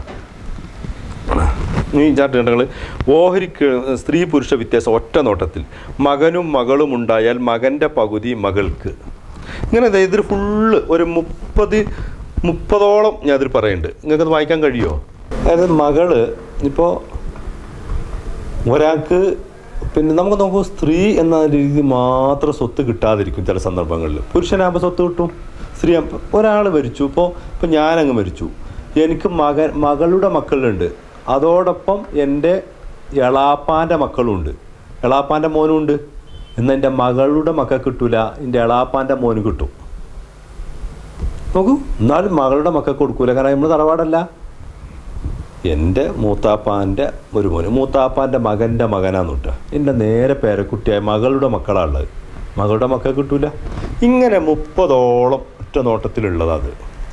ഈ ചാർട്ട് കണ്ടെങ്കിൽ ഓഹരിക്ക് സ്ത്രീ പുരുഷ വ്യത്യാസം ഒറ്റ നോട്ടത്തിൽ മകനും മകളും ഉണ്ടായാൽ മകൻ്റെ പകുതി മകൾക്ക്. ഇങ്ങനെ ഇതിൽ ഫുള്ള് ഒരു മുപ്പത് മുപ്പതോളം ഞാൻ അതിൽ പറയുന്നുണ്ട്. നിങ്ങൾക്കത് വായിക്കാൻ കഴിയുമോ? അതായത് മകള് ഇപ്പോൾ ഒരാൾക്ക് പിന്നെ നമുക്ക് നോക്കൂ, സ്ത്രീ എന്ന രീതി മാത്രം സ്വത്ത് കിട്ടാതിരിക്കും ചില സന്ദർഭങ്ങളിൽ. പുരുഷനാകുമ്പോൾ സ്വത്ത് കിട്ടും. സ്ത്രീ ഒരാൾ മരിച്ചു, ഇപ്പോൾ ഇപ്പോൾ ഞാനങ്ങ് മരിച്ചു, എനിക്ക് മകൻ മകളുടെ മക്കളുണ്ട്, അതോടൊപ്പം എൻ്റെ എളാപ്പാൻ്റെ മക്കളുണ്ട്, എളാപ്പാൻ്റെ മോനും ഉണ്ട്. എന്നാൽ എൻ്റെ മകളുടെ മക്കൾ കിട്ടൂല, എൻ്റെ എളാപ്പാൻ്റെ മോന് കിട്ടും. നോക്കൂ, എന്നാലും മകളുടെ മക്കൾക്ക് കൊടുക്കൂല. കാരണം നമ്മൾ തറവാടല്ല. എൻ്റെ മൂത്താപ്പാൻ്റെ ഒരു മോന്, മൂത്താപ്പാൻ്റെ മകൻ്റെ മകനാന്ന് കിട്ടുക. എൻ്റെ നേരെ പേരക്കുട്ടിയായ മകളുടെ മക്കളാണുള്ളത്, മകളുടെ മക്കൾ കിട്ടൂല. ഇങ്ങനെ മുപ്പതോളം ഒറ്റ നോട്ടത്തിലുള്ളതാണ്.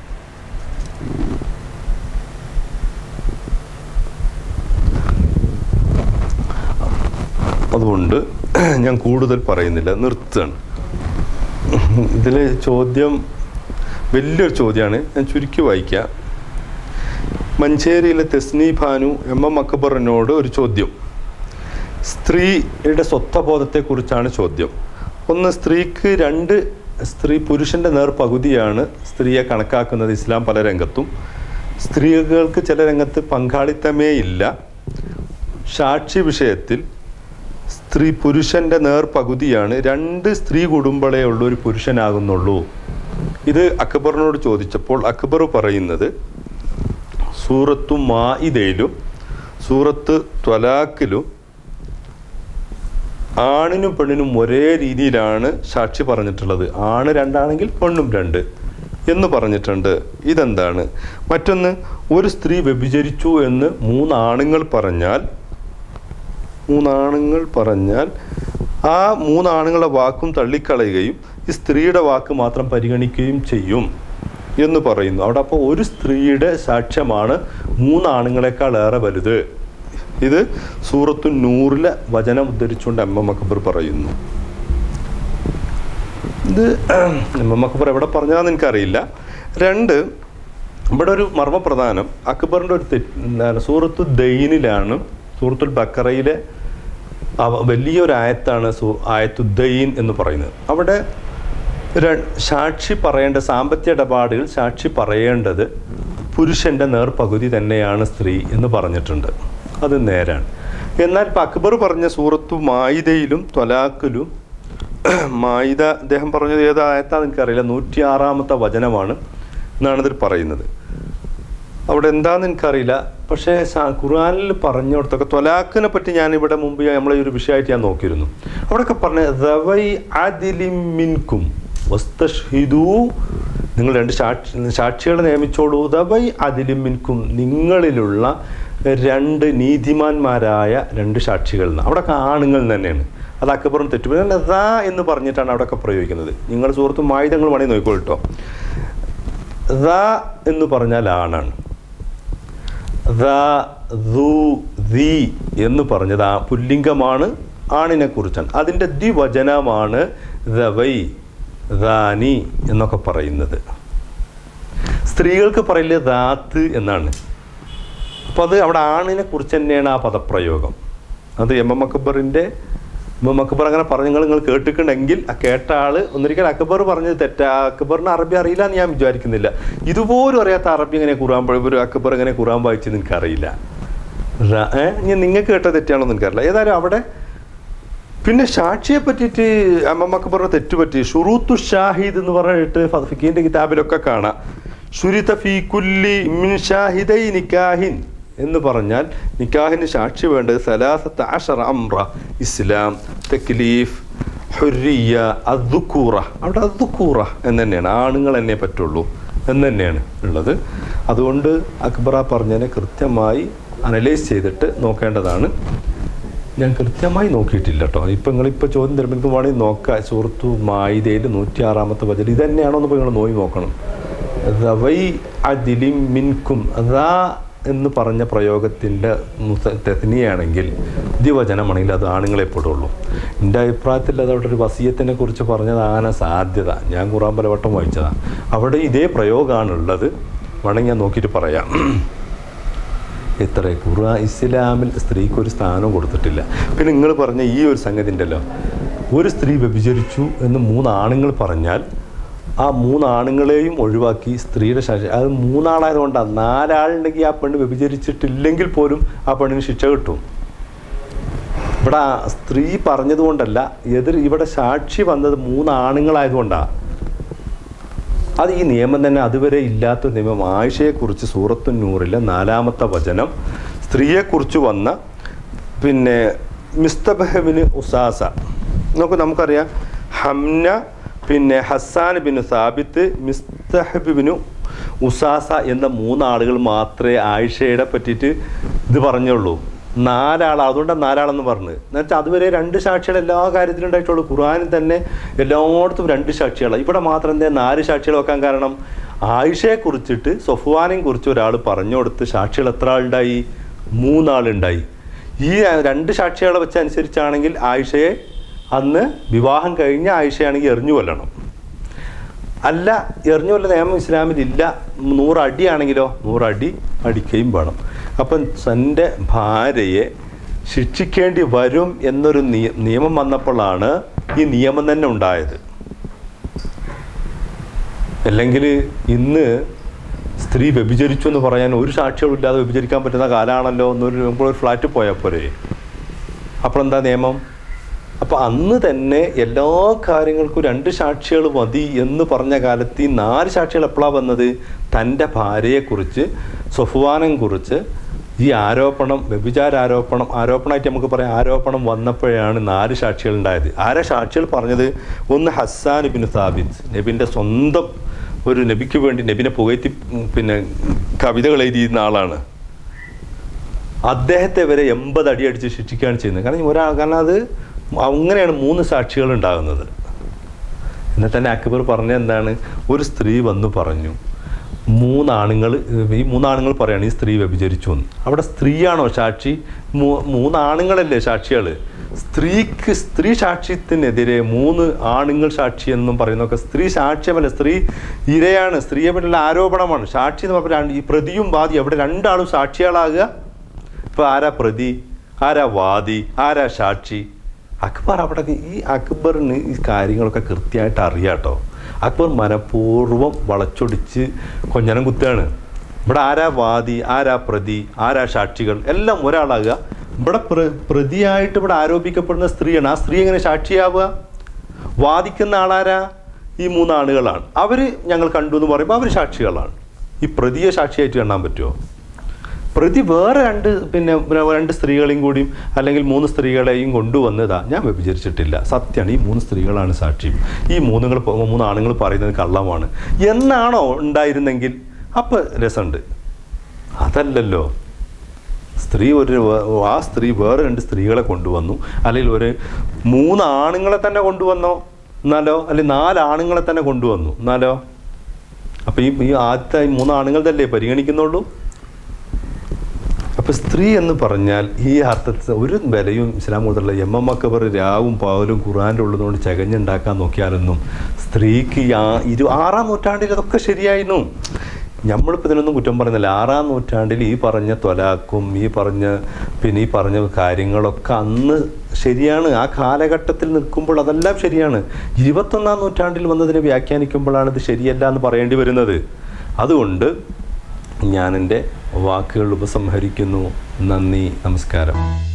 അതുകൊണ്ട് ഞാൻ കൂടുതൽ പറയുന്നില്ല, നിർത്തുകയാണ്. ഇതിൽ ചോദ്യം വലിയൊരു ചോദ്യമാണ്, ഞാൻ ചുരുക്കി വായിക്കാം. മഞ്ചേരിയിലെ തെസ്നി ഭാനു എം എം അക്ബറിനോട് ഒരു ചോദ്യം. സ്ത്രീയുടെ സ്വത്വബോധത്തെക്കുറിച്ചാണ് ചോദ്യം. ഒന്ന്, സ്ത്രീക്ക് രണ്ട് സ്ത്രീ പുരുഷൻ്റെ നേർ പകുതിയാണ് സ്ത്രീയെ കണക്കാക്കുന്നത് ഇസ്ലാം പല രംഗത്തും. സ്ത്രീകൾക്ക് ചില രംഗത്ത് പങ്കാളിത്തമേ ഇല്ല. സാക്ഷി വിഷയത്തിൽ സ്ത്രീ പുരുഷൻ്റെ നേർ പകുതിയാണ്. രണ്ട് സ്ത്രീ കുടുംബളേ ഉള്ളൂ ഒരു പുരുഷനാകുന്നുള്ളൂ. ഇത് അക്ബറിനോട് ചോദിച്ചപ്പോൾ അക്ബർ പറയുന്നത് സൂറത്തു മാഇദയിലും സൂറത്ത് ത്വലാഖിലും ആണിനും പെണ്ണിനും ഒരേ രീതിയിലാണ് സാക്ഷി പറഞ്ഞിട്ടുള്ളത്. ആണ് രണ്ടാണെങ്കിൽ പെണ്ണും രണ്ട് എന്ന് പറഞ്ഞിട്ടുണ്ട്. ഇതെന്താണ്? മറ്റൊന്ന്, ഒരു സ്ത്രീ വ്യഭിചരിച്ചു എന്ന് മൂന്ന് ആണുങ്ങൾ പറഞ്ഞാൽ മൂന്നാണുങ്ങൾ പറഞ്ഞാൽ ആ മൂന്നാണുങ്ങളുടെ വാക്കും തള്ളിക്കളയുകയും ഈ സ്ത്രീയുടെ വാക്ക് മാത്രം പരിഗണിക്കുകയും ചെയ്യും എന്ന് പറയുന്നു. അവിടെ അപ്പോൾ ഒരു സ്ത്രീയുടെ സാക്ഷ്യമാണ് മൂന്നാണുങ്ങളെക്കാൾ ഏറെ വലുത്. ഇത് സൂറത്തു നൂറിലെ വചനം ഉദ്ധരിച്ചുകൊണ്ട് എം എം അക്ബർ പറയുന്നു. ഇത് എം എം അക്ബർ എവിടെ പറഞ്ഞതാന്ന് എനിക്കറിയില്ല. രണ്ട്, ഇവിടെ ഒരു മർമ്മപ്രധാനം അക്ബറിൻ്റെ ഒരു തെറ്റ് എന്താണ്, സൂറത്തു ദൈനിലാണ്, സൂറത്തുൽ ബക്കറയിലെ വലിയൊരു ആയത്താണ് സൂ ആയത്തുദ്ദൈൻ എന്ന് പറയുന്നത്. അവിടെ സാക്ഷി പറയേണ്ട സാമ്പത്തിക ഇടപാടുകൾ സാക്ഷി പറയേണ്ടത് പുരുഷൻ്റെ നേർപകുതി തന്നെയാണ് സ്ത്രീ എന്ന് പറഞ്ഞിട്ടുണ്ട്. അത് നേരാണ്. എന്നാൽ ഇപ്പം അക്ബർ പറഞ്ഞ സൂറത്തു മായിദയിലും ത്വലാഖിലും, മായിദ അദ്ദേഹം പറഞ്ഞത് ഏത് ആയത്താന്ന് എനിക്കറിയില്ല, നൂറ്റി ആറാമത്തെ വചനമാണ് എന്നാണിതിൽ പറയുന്നത്. അവിടെ എന്താണെന്ന് എനിക്കറിയില്ല. പക്ഷേ ഖുർആനിൽ പറഞ്ഞിടത്തൊക്കെ ത്വലാഖിനെ പറ്റി ഞാനിവിടെ മുമ്പ് നമ്മളെ ഒരു വിഷയമായിട്ട് ഞാൻ നോക്കിയിരുന്നു. അവിടെയൊക്കെ പറഞ്ഞ ദവൈ അദിലിൻ മിൻകും വസ്തഷ്ഹിദൂ, നിങ്ങൾ രണ്ട് സാക്ഷി സാക്ഷികളെ നിയമിച്ചോളൂ. ദവൈ അദിലിൻ മിൻകും, നിങ്ങളിലുള്ള രണ്ട് നീതിമാന്മാരായ രണ്ട് സാക്ഷികൾ എന്ന്. അവിടെയൊക്കെ ആണുങ്ങൾ തന്നെയാണ്. അത് അക്ബറും തെറ്റുപോയി ദാ എന്ന് പറഞ്ഞിട്ടാണ് അവിടെയൊക്കെ പ്രയോഗിക്കുന്നത്. നിങ്ങൾ സുഹൃത്തും ആയുധങ്ങൾ വേണമെങ്കിൽ നോക്കിക്കോട്ടോ. ദാ എന്ന് പറഞ്ഞാൽ ആണാണ്. ദാ ദൂ ദീ എന്ന് പറഞ്ഞത് ആ പുല്ലിംഗമാണ്, ആണിനെ കുറിച്ചാണ്. അതിൻ്റെ ദ്വിവചനമാണ് ദവൈ ദാനി എന്നൊക്കെ പറയുന്നത്. സ്ത്രീകൾക്ക് പറയില്ല ദാത്ത് എന്നാണ്. അപ്പോൾ അത് അവിടെ ആണിനെ കുറിച്ച് തന്നെയാണ് ആ പദപ്രയോഗം. അത് എം എം അക്ബറിൻ്റെ എം എം അക്ബർ അങ്ങനെ പറഞ്ഞു നിങ്ങൾ നിങ്ങൾ കേട്ടിട്ടുണ്ടെങ്കിൽ ആ കേട്ട ആൾ ഒന്നിരിക്കൽ അക്ബർ പറഞ്ഞത് തെറ്റാ. അക്ബറിന് അറബി അറിയില്ല എന്ന് ഞാൻ വിചാരിക്കുന്നില്ല. ഇതുപോലും അറിയാത്ത അറബി എങ്ങനെ ഖുർആൻ ഒരു അക്ബർ എങ്ങനെ ഖുർആൻ വായിച്ചെന്ന് എനിക്കറിയില്ല. ഏഹ് ഞാൻ നിങ്ങൾക്ക് കേട്ട തെറ്റാണോ എന്ന് എനിക്കറിയില്ല. ഏതായാലും അവിടെ പിന്നെ സാക്ഷിയെ പറ്റിയിട്ട് എം എം അക്ബറിനെ തെറ്റുപറ്റി ഷുറൂത്തു ഷാഹിദ് എന്ന് പറഞ്ഞിട്ട് ഫിഖീൻ്റെ കിതാബിലൊക്കെ കാണാം. ശുരിത ഫീ കുല്ലി മിൻ ഷാഹിദൈ നിക്കാഹിൻ എന്ന് പറഞ്ഞാൽ നിക്കാഹിന് സാക്ഷി വേണ്ടത് സലാസത്ത അശറ അംറ, ഇസ്ലാം, തക്ലീഫ്, ഹുരിയ, അദ്ദുക്കൂറ. അവിടെ അദ്ദുക്കൂറ എന്ന് തന്നെയാണ്, ആണുങ്ങൾ എന്നെ പറ്റുള്ളൂ എന്ന് തന്നെയാണ് ഉള്ളത്. അതുകൊണ്ട് അക്ബറ പറഞ്ഞതിനെ കൃത്യമായി അനലൈസ് ചെയ്തിട്ട് നോക്കേണ്ടതാണ്. ഞാൻ കൃത്യമായി നോക്കിയിട്ടില്ല കേട്ടോ. ഇപ്പം നിങ്ങളിപ്പോൾ ചോദ്യം തരുമ്പോൾ എനിക്ക് വേണമെങ്കിൽ നോക്കാം. സൂറത്തു മായിദയിൽ നൂറ്റി ആറാമത്തെ വചനം ഇത് തന്നെയാണോ എന്ന് ഇപ്പോൾ നിങ്ങൾ നോക്കി നോക്കണം. ദവൈ അദിലിൻ മിൻകും, അതാ എന്ന് പറഞ്ഞ പ്രയോഗത്തിൻ്റെ തെസ്നിയാണെങ്കിൽ ദ്വിവചനമാണെങ്കിൽ അത് ആണുങ്ങളെ പെടുള്ളൂ. എൻ്റെ അഭിപ്രായത്തിൽ അത് അവിടെ ഒരു വസിയത്തിനെ കുറിച്ച് പറഞ്ഞതാണ് സാധ്യത. ഞാൻ ഖുർആൻ പലവട്ടം വായിച്ചതാണ്. അവിടെ ഇതേ പ്രയോഗമാണുള്ളത്. വേണമെങ്കിൽ ഞാൻ നോക്കിയിട്ട് പറയാം. എത്ര ഖുർആൻ ഇസ്ലാമിൽ സ്ത്രീക്ക് ഒരു സ്ഥാനം കൊടുത്തിട്ടില്ല. പിന്നെ നിങ്ങൾ പറഞ്ഞ ഈ ഒരു സംഗതി ഉണ്ടല്ലോ, ഒരു സ്ത്രീ വ്യഭിചരിച്ചു എന്ന് മൂന്ന് ആണുങ്ങൾ പറഞ്ഞാൽ ആ മൂന്നാണുങ്ങളെയും ഒഴിവാക്കി സ്ത്രീയുടെ ശാസ്ത്രം, അത് മൂന്നാളായതുകൊണ്ടാണ്. നാലാളുണ്ടെങ്കിൽ ആ പെണ്ണ് വ്യഭിചരിച്ചിട്ടില്ലെങ്കിൽ പോലും ആ പെണ്ണിന് ശിക്ഷ കിട്ടും. ഇവിടെ സ്ത്രീ പറഞ്ഞതുകൊണ്ടല്ല, എതിർ ഇവിടെ സാക്ഷി വന്നത് മൂന്നാണുങ്ങളായതുകൊണ്ടാണ്. അത് ഈ നിയമം തന്നെ അതുവരെ ഇല്ലാത്ത നിയമം. ആയിഷയെക്കുറിച്ച് സൂറത്തു നൂറിലെ നാലാമത്തെ വചനം സ്ത്രീയെക്കുറിച്ച് വന്ന പിന്നെ മിസ്തബഹബിന് ഉസാസ നോക്കൂ. നമുക്കറിയാം ഹംന, പിന്നെ ഹസ്സാൻ ബിൻ സാബിത്ത്, മിസ്തഹബിബിനു ഉസാസ എന്ന മൂന്നാളുകൾ മാത്രമേ ആയിഷയുടെ പറ്റിയിട്ട് ഇത് പറഞ്ഞുള്ളൂ. നാലാൾ, അതുകൊണ്ടാണ് നാലാളെന്ന് പറഞ്ഞത്. എന്ന് വെച്ചാൽ അതുവരെ രണ്ട് സാക്ഷികൾ എല്ലാ കാര്യത്തിലും ഉണ്ടായിട്ടുള്ളൂ. ഖുർആനിൽ തന്നെ എല്ലായിടത്തും രണ്ട് സാക്ഷികളാണ്. ഇവിടെ മാത്രം എന്താ നാല് സാക്ഷികൾ വെക്കാൻ കാരണം? ആയിഷയെ കുറിച്ചിട്ട് സൊഫ്വാനെയും കുറിച്ച് ഒരാൾ പറഞ്ഞു കൊടുത്ത് സാക്ഷികൾ എത്ര ആളുണ്ടായി? മൂന്നാളുണ്ടായി. ഈ രണ്ട് സാക്ഷികളെ വെച്ച് അനുസരിച്ചാണെങ്കിൽ ആയിഷയെ അന്ന് വിവാഹം കഴിഞ്ഞ ആയിഷയാണെങ്കിൽ എറിഞ്ഞു കൊല്ലണം. അല്ല, എറിഞ്ഞു കൊല്ല നിയമം ഇസ്ലാമിലില്ല. നൂറടിയാണെങ്കിലോ നൂറടി അടിക്കുകയും വേണം. അപ്പം തൻ്റെ ഭാര്യയെ ശിക്ഷിക്കേണ്ടി വരും എന്നൊരു നിയമം വന്നപ്പോഴാണ് ഈ നിയമം തന്നെ ഉണ്ടായത്. അല്ലെങ്കിൽ ഇന്ന് സ്ത്രീ വ്യഭിചരിച്ചു എന്ന് പറയാൻ ഒരു സാക്ഷികളും ഇല്ലാതെ വ്യഭിചരിക്കാൻ പറ്റുന്ന കാലമാണല്ലോ. എന്നൊരു നമ്മളൊരു ഫ്ലാറ്റിൽ പോയാൽ പോരെ. അപ്പോഴെന്താ നിയമം? അപ്പോൾ അന്ന് തന്നെ എല്ലാ കാര്യങ്ങൾക്കും രണ്ട് സാക്ഷികൾ മതി എന്ന് പറഞ്ഞ കാലത്ത് ഈ നാല് സാക്ഷികൾ എപ്പോഴാണ് വന്നത്? തൻ്റെ ഭാര്യയെക്കുറിച്ച്, സൊഫ്വാനെ കുറിച്ച് ഈ ആരോപണം, വ്യഭിചാര ആരോപണം ആരോപണമായിട്ട് നമുക്ക് പറയാം, ആരോപണം വന്നപ്പോഴാണ് നാല് സാക്ഷികൾ ഉണ്ടായത്. ആരാ സാക്ഷികൾ പറഞ്ഞത്? ഒന്ന് ഹസ്സാൻ ബിൻ സാബിത്ത്, നബിൻ്റെ സ്വന്തം ഒരു നബിക്ക് വേണ്ടി നബിനെ പുകഴ്ത്തി പിന്നെ കവിതകൾ എഴുതിയിരുന്ന ആളാണ്. അദ്ദേഹത്തെ വരെ എൺപത് അടി അടിച്ച് ശിക്ഷിക്കുകയാണ് ചെയ്യുന്നത്. കാരണം ഒരാൾ കാരണം അത് അങ്ങനെയാണ് മൂന്ന് സാക്ഷികൾ ഉണ്ടാകുന്നത്. എന്നാൽ തന്നെ അക്ബർ പറഞ്ഞ എന്താണ്, ഒരു സ്ത്രീ വന്നു പറഞ്ഞു, മൂന്നാണുങ്ങൾ ഈ മൂന്നാണുങ്ങൾ പറയാണ് ഈ സ്ത്രീ വ്യഭിചരിച്ചു എന്ന്. അവിടെ സ്ത്രീയാണോ സാക്ഷി? മൂ മൂന്നാണുങ്ങളല്ലേ സാക്ഷികൾ? സ്ത്രീക്ക് സ്ത്രീ സാക്ഷ്യത്തിനെതിരെ മൂന്ന് ആണുങ്ങൾ സാക്ഷി എന്നും പറയുന്നതൊക്കെ സ്ത്രീ സാക്ഷ്യമല്ല, സ്ത്രീ ഇരയാണ്, സ്ത്രീയെ പറ്റിയുള്ള ആരോപണമാണ്. സാക്ഷി എന്ന് പറഞ്ഞാൽ ഈ പ്രതിയും വാദി അവിടെ രണ്ടാളും സാക്ഷികളാകുക. ഇപ്പോൾ ആരാ പ്രതി, ആരാ വാദി, ആരാ സാക്ഷി? അക്ബർ അവിടെ ഈ അക്ബറിന് ഈ കാര്യങ്ങളൊക്കെ കൃത്യമായിട്ട് അറിയാട്ടോ. അക്ബർ മനഃപൂർവ്വം വളച്ചൊടിച്ച് കൊഞ്ഞനം കുത്തുകയാണ്. ഇവിടെ ആരാ വാദി, ആരാ പ്രതി, ആരാ സാക്ഷികൾ എല്ലാം ഒരാളാകുക. ഇവിടെ പ്ര പ്രതിയായിട്ട് ഇവിടെ ആരോപിക്കപ്പെടുന്ന സ്ത്രീയാണ്. ആ സ്ത്രീ എങ്ങനെ സാക്ഷിയാവുക? വാദിക്കുന്ന ആളാരാ? ഈ മൂന്നാളുകളാണ്. അവർ ഞങ്ങൾ കണ്ടു എന്ന് പറയുമ്പോൾ അവർ സാക്ഷികളാണ്. ഈ പ്രതിയെ സാക്ഷിയായിട്ട് കാണാൻ പറ്റുമോ? പ്രതി വേറെ രണ്ട് പിന്നെ രണ്ട് സ്ത്രീകളെയും കൂടിയും അല്ലെങ്കിൽ മൂന്ന് സ്ത്രീകളെയും കൊണ്ടുവന്നതാ ഞാൻ വ്യഭിചരിച്ചിട്ടില്ല, സത്യമാണ്, ഈ മൂന്ന് സ്ത്രീകളാണ് സാക്ഷ്യം, ഈ മൂന്നുകൾ മൂന്ന് ആണുങ്ങൾ പറയുന്നത് കള്ളമാണ് എന്നാണോ ഉണ്ടായിരുന്നെങ്കിൽ അപ്പം രസമുണ്ട്. അതല്ലല്ലോ. സ്ത്രീ ഒരു ആ സ്ത്രീ വേറെ രണ്ട് സ്ത്രീകളെ കൊണ്ടുവന്നു, അല്ലെങ്കിൽ ഒരു മൂന്ന് ആണുങ്ങളെ തന്നെ കൊണ്ടുവന്നോ എന്നാലോ, അല്ലെങ്കിൽ നാല് ആണുങ്ങളെ തന്നെ കൊണ്ടുവന്നു എന്നാലോ? അപ്പം ഈ ഈ ആദ്യത്തെ മൂന്ന് ആണുങ്ങളതല്ലേ പരിഗണിക്കുന്നുള്ളൂ. അപ്പോൾ സ്ത്രീ എന്ന് പറഞ്ഞാൽ ഈ അർത്ഥത്തിൽ ഒരു വിലയും ഇസ്ലാം മുതലുള്ള എം എം അക്ബർ രാവും പകലും ഖുർആൻ്റെ ഉള്ളതുകൊണ്ട് ചകഞ്ഞുണ്ടാക്കാൻ നോക്കിയാലൊന്നും സ്ത്രീക്ക് ആ ഇരു ആറാം നൂറ്റാണ്ടിൽ അതൊക്കെ ശരിയായിരുന്നു. നമ്മളിപ്പോൾ ഇതിനൊന്നും കുറ്റം പറയുന്നില്ല. ആറാം നൂറ്റാണ്ടിൽ ഈ പറഞ്ഞ ത്വലാഖും ഈ പറഞ്ഞ പിന്നെ ഈ പറഞ്ഞ കാര്യങ്ങളൊക്കെ അന്ന് ശരിയാണ്. ആ കാലഘട്ടത്തിൽ നിൽക്കുമ്പോൾ അതെല്ലാം ശരിയാണ്. ഇരുപത്തൊന്നാം നൂറ്റാണ്ടിൽ വന്നതിനെ വ്യാഖ്യാനിക്കുമ്പോഴാണ് ഇത് ശരിയല്ല എന്ന് പറയേണ്ടി വരുന്നത്. അതുകൊണ്ട് ഞാൻ എൻ്റെ വാക്കുകൾ ഉപസംഹരിക്കുന്നു. നന്ദി, നമസ്കാരം.